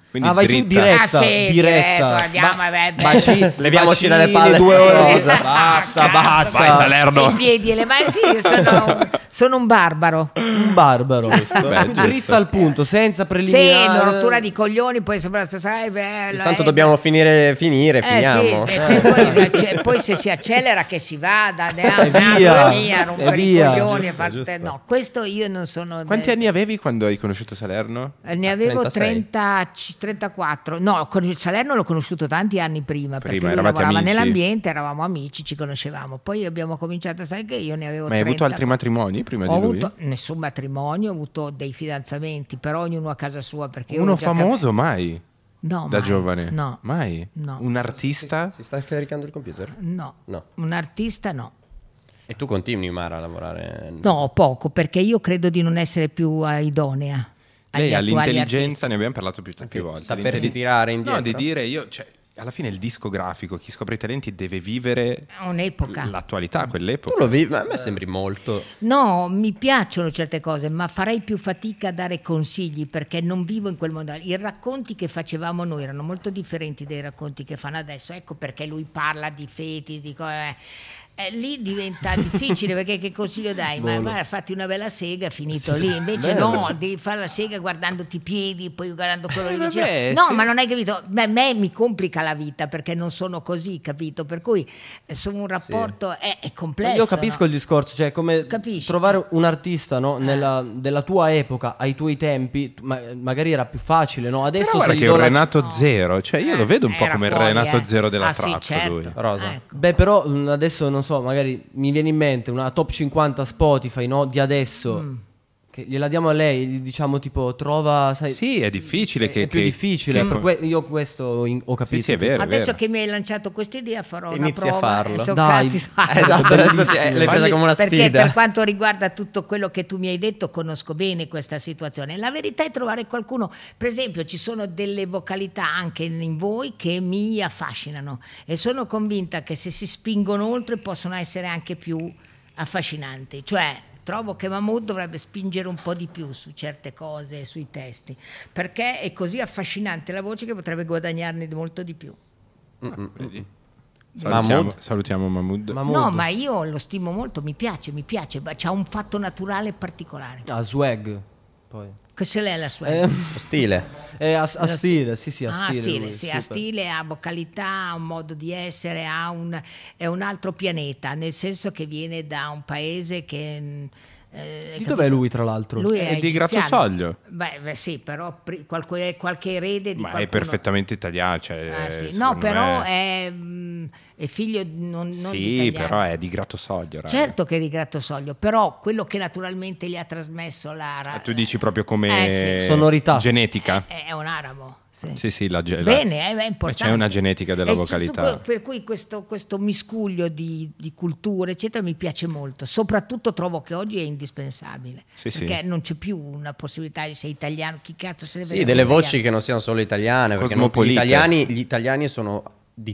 Quindi Ah, vai su dritta. diretta, Ah, sì, diretta. diretto, andiamo, Ba- beh, beh. baci- Leviamoci bacini, dalle palle due sta ore. cosa. Basta, basta. Vai Salerno. I piedi e le mani, sì, io sono, sono un barbaro. Un barbaro. Beh, giusto. Dritta al punto, senza Sì, preliminari. una rottura di coglioni, poi sembra stessa eh, bella, Tanto eh, dobbiamo finire, finire, eh, finiamo. sì, e poi, si acce- poi se si accelera che si vada andiamo, E via, andiamo via, rompere e i via. coglioni Giusto, e far- giusto. no, questo io non sono Quanti eh, anni avevi quando hai conosciuto Salerno? eh, ne avevo trentasei. trenta, trentaquattro. No, con il Salerno l'ho conosciuto tanti anni prima, perché Prima, lui eravate lavorava amici? nell'ambiente, eravamo amici, ci conoscevamo. Poi abbiamo cominciato a sai che io ne avevo Ma hai avuto trenta. altri matrimoni prima Ho di lui? avuto nessun matrimonio, ho avuto dei fidanzamenti, però ognuno a casa sua perché io Uno ho già famoso mai? cap- No, Da mai. giovane? No. Mai? No. Un artista? Si sta caricando il computer? No. No. Un artista no. E tu continui, Mara, a lavorare? No, poco, perché io credo di non essere più eh, idonea. Lei agli ha attuali l'intelligenza, artisti. ne abbiamo parlato più tante Sì, volte. sapersi L'intelli- tirare indietro. No, di dire io, cioè, alla fine il discografico, chi scopre i talenti deve vivere È un'epoca. l'attualità, Tu quell'epoca. lo vivi? Ma a me sembri molto. No, mi piacciono certe cose, ma farei più fatica a dare consigli perché non vivo in quel mondo. I racconti che facevamo noi erano molto differenti dai racconti che fanno adesso. Ecco perché lui parla di feti, di cose. Eh, lì diventa difficile perché che consiglio dai? Ma guarda, fatti una bella sega, finito lì. Invece no, devi fare la sega guardandoti i piedi, poi guardando quello lì Eh, vicino. vabbè, No, sì. ma non hai capito. Beh, a me mi complica la vita perché non sono così, capito? Per cui eh, sono un rapporto è, è complesso. Io capisco no? il discorso, cioè come Capisci? trovare un artista no, nella, della tua epoca, ai tuoi tempi, ma- magari era più facile, no? Adesso Però guarda se che gli è do un la- Renato Zero, cioè io Eh, lo vedo un po' era come il fuori, Renato eh. Zero della Ah, sì, trap certo. lui. Rosa. Ecco. Beh, però mh, adesso non so, magari mi viene in mente una top cinquanta Spotify, no, di adesso. Mm. Che gliela diamo a lei, gli diciamo tipo trova, sai, Sì, è difficile è che... più che- difficile, che- per que- io questo in- ho capito. Sì, sì, è vero, è Adesso vero. che mi hai lanciato questa idea farò Inizi una a prova. farlo. e so Dai. cazzi fa- Esatto, adesso ti- Bellissimo. l'hai presa come una Perché sfida. per quanto riguarda tutto quello che tu mi hai detto conosco bene questa situazione. La verità è trovare qualcuno, per esempio ci sono delle vocalità anche in voi che mi affascinano e sono convinta che se si spingono oltre possono essere anche più affascinanti. Cioè trovo che Mahmood dovrebbe spingere un po' di più su certe cose, sui testi, perché è così affascinante la voce che potrebbe guadagnarne molto di più. Vedi? Salutiamo, Mahmood? salutiamo Mahmood. Mahmood. No, ma io lo stimo molto, mi piace, mi piace, ma c'ha un fatto naturale particolare. Ah, swag. Poi. Che se l'è la sua? Eh, Stile. eh, a, a stile, sì, sì, a Ah, stile. stile, lui, sì, ha super. stile, ha vocalità, ha un modo di essere, ha un, è un altro pianeta, nel senso che viene da un paese che... eh, Di capito? dov'è lui, tra l'altro? Lui È è, di egiziano. Grassosoglio. Beh, beh, sì, però pri- qualche, qualche erede di Ma è qualcuno. perfettamente italiano. Cioè, Ah, sì. No, secondo però me- è, mm, è figlio di- non, non di Sì, italiano. però è di Gratosoglio. raga. Certo che è di Gratosoglio, però quello che naturalmente gli ha trasmesso l'ara... Eh, Tu dici proprio come Eh, sì. Sonorità. genetica? È, è un arabo, sì. Sì, sì, la, ge- la- Bene, è, è importante. c'è una genetica della E vocalità. tutto que- Per cui questo, questo miscuglio di, di culture, eccetera, mi piace molto. Soprattutto trovo che oggi è indispensabile. Sì, sì. perché non c'è più una possibilità di sei italiano, chi cazzo se ne Sì, frega delle degli voci italiani? che non siano solo italiane, perché non- gli Cosmopolite. italiani, gli italiani sono di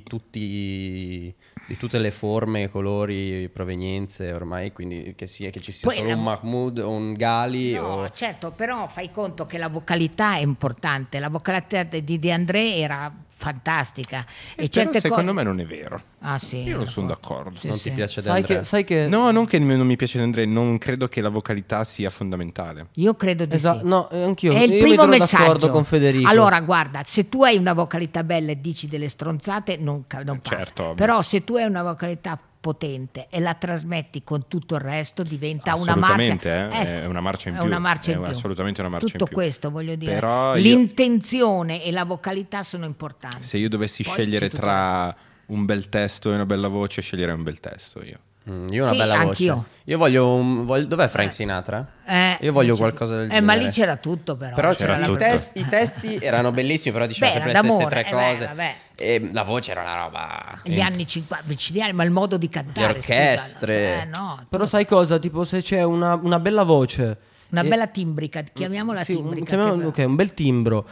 tutti di tutte le forme, colori, provenienze ormai, quindi che, sia, che ci sia Poi solo la- un Mahmood o un Gali No, o... certo, però fai conto che la vocalità è importante. La vocalità di De André era fantastica. Eh, e però certe secondo cose... me non è vero. Ah, sì, Io non sono d'accordo. Sì, non sì. ti piace Sai D'Andrea? che, sai che No, non che non mi piace Andrea, non credo che la vocalità sia fondamentale. Io credo di Esatto, sì. no, eh, anch'io. È il Io mi primo trovo messaggio. d'accordo con Federico. Allora, guarda, se tu hai una vocalità bella e dici delle stronzate, non, ca- non passa. Certo, ovvio. Però se tu hai una vocalità potente e la trasmetti con tutto il resto, diventa una Assolutamente, marcia. eh, è una marcia in è più. una marcia in È più. assolutamente una marcia in Tutto più. questo, voglio dire. Però io- L'intenzione e la vocalità sono importanti. Se io dovessi Poi scegliere c'è tutto tra un bel testo e una bella voce, sceglierei un bel testo io. Mm, io ho una Sì, bella anch'io. voce. Io voglio un... voglio- dov'è Frank Sinatra? Eh, Io voglio lì c'è- qualcosa del eh, genere. ma lì c'era tutto, però. Però C'era c'erano i, tutto. test- i testi erano bellissimi, però diceva Beh, sempre era le stesse d'amore, tre eh, beh, cose. vabbè. E la voce era una roba... Gli anni cinquanta, micidiali, ma il modo di cantare. Le orchestre. scusa, eh, no, Però sai cosa? Tipo se c'è una, una bella voce. una e- bella timbrica, chiamiamola sì, un- timbrica. chiamiamo- che- ok, un bel timbro.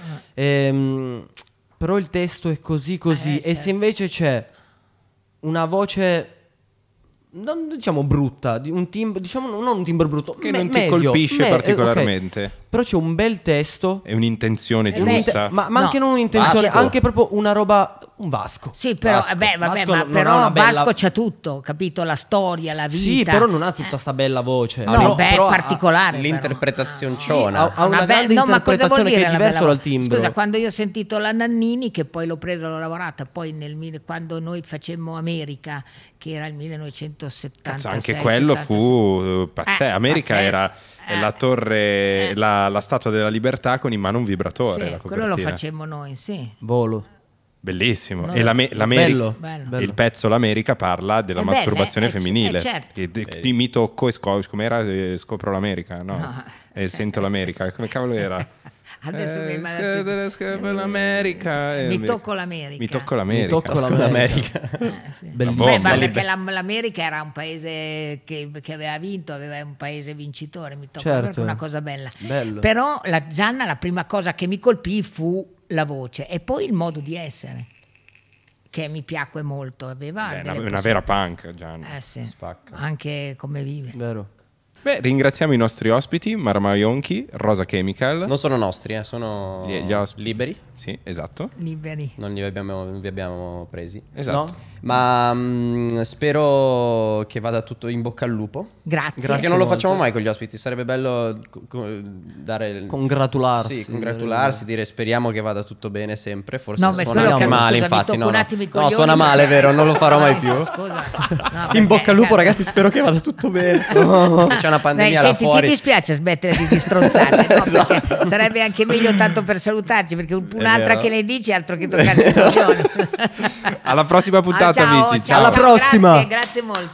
Ehm, però il testo è così così. Eh, e certo. se invece c'è una voce, non diciamo brutta, di un timbro, diciamo non un timbro brutto, Che me- non ti medio, colpisce me- eh, ok. particolarmente. però c'è un bel testo. È un'intenzione Eh beh, giusta. Ma, ma No. anche non un'intenzione, Vasco. anche proprio una roba. Un Vasco. Sì, però, Vasco. beh, vabbè, Vasco ma non ha però una bella- Vasco c'ha tutto, capito? La storia, la vita. Sì, però non ha tutta sta bella voce. No, Però- beh, però è ha- particolare. L'interpretazionciona. ha- ha una Vabbè, grande no, ma cosa vuol interpretazione che dire è la diverso bella dal voce? timbro. Scusa, quando io ho sentito la Nannini, che poi l'ho presa, l'ho lavorata, poi nel, mille- quando noi facemmo America, che era il millenovecentosettantasei. Cazzo, anche quello fu pazzesco. Eh, America pazzesco. era Eh. la torre, Eh. la, la statua della libertà con in mano un vibratore. Sì, la quello lo copertina. facemmo noi, sì. Volo. Bellissimo. No, e l'Ame- l'America, bello, bello. bello. il pezzo L'America parla della È bello, masturbazione eh, eh, femminile. eh, certo. Che de- di mi tocco e scopro, com'era? Eh, scopro l'America, no? No. E sento l'America. Come cavolo era? Adesso mi Eh, immagino- scopro l'America. eh, Mi tocco l'America. Mi tocco l'America. Mi tocco l'America. Eh, sì. Bellissimo. Beh, ma bomba. perché la- l'America era un paese che, che aveva vinto, aveva un paese vincitore, mi tocca Certo. proprio una cosa bella. Bello. Però la Gianna, la prima cosa che mi colpì fu la voce e poi il modo di essere, che mi piacque molto. Aveva Beh, delle una, una possi- vera punk, Gianna. Eh sì, Spacca. anche come vive. Vero. Beh, ringraziamo i nostri ospiti, Marmaionchi, Rosa Chemical. Non sono nostri, eh, sono Gli- gli ospiti. liberi. Sì, esatto. Liberi. Non li abbiamo, non vi abbiamo presi. Esatto. No? Ma mm, spero che vada tutto in bocca al lupo. Grazie. Perché non lo molto. facciamo mai con gli ospiti. Sarebbe bello co- co- dare. Congratularsi. Sì, congratularsi, dire speriamo che vada tutto bene sempre. Forse No, ma suona quello anche che- male, scusa, mi infatti. tocco No, un no. attimo i No, coglioni, suona male, perché- vero? Non lo farò mai No, più. scusa. No, In perché- bocca al lupo, cazzo. ragazzi. Spero che vada tutto bene. C'è una pandemia Dai, là senti, fuori. ti dispiace smettere di, di stronzarci, no? Esatto. Perché sarebbe anche meglio tanto per salutarci, perché un- un'altra vero. che ne dici, altro che toccarci i coglioni. Alla prossima puntata, Ah, ciao, amici. ciao, Ciao. Alla prossima. Grazie, grazie molto.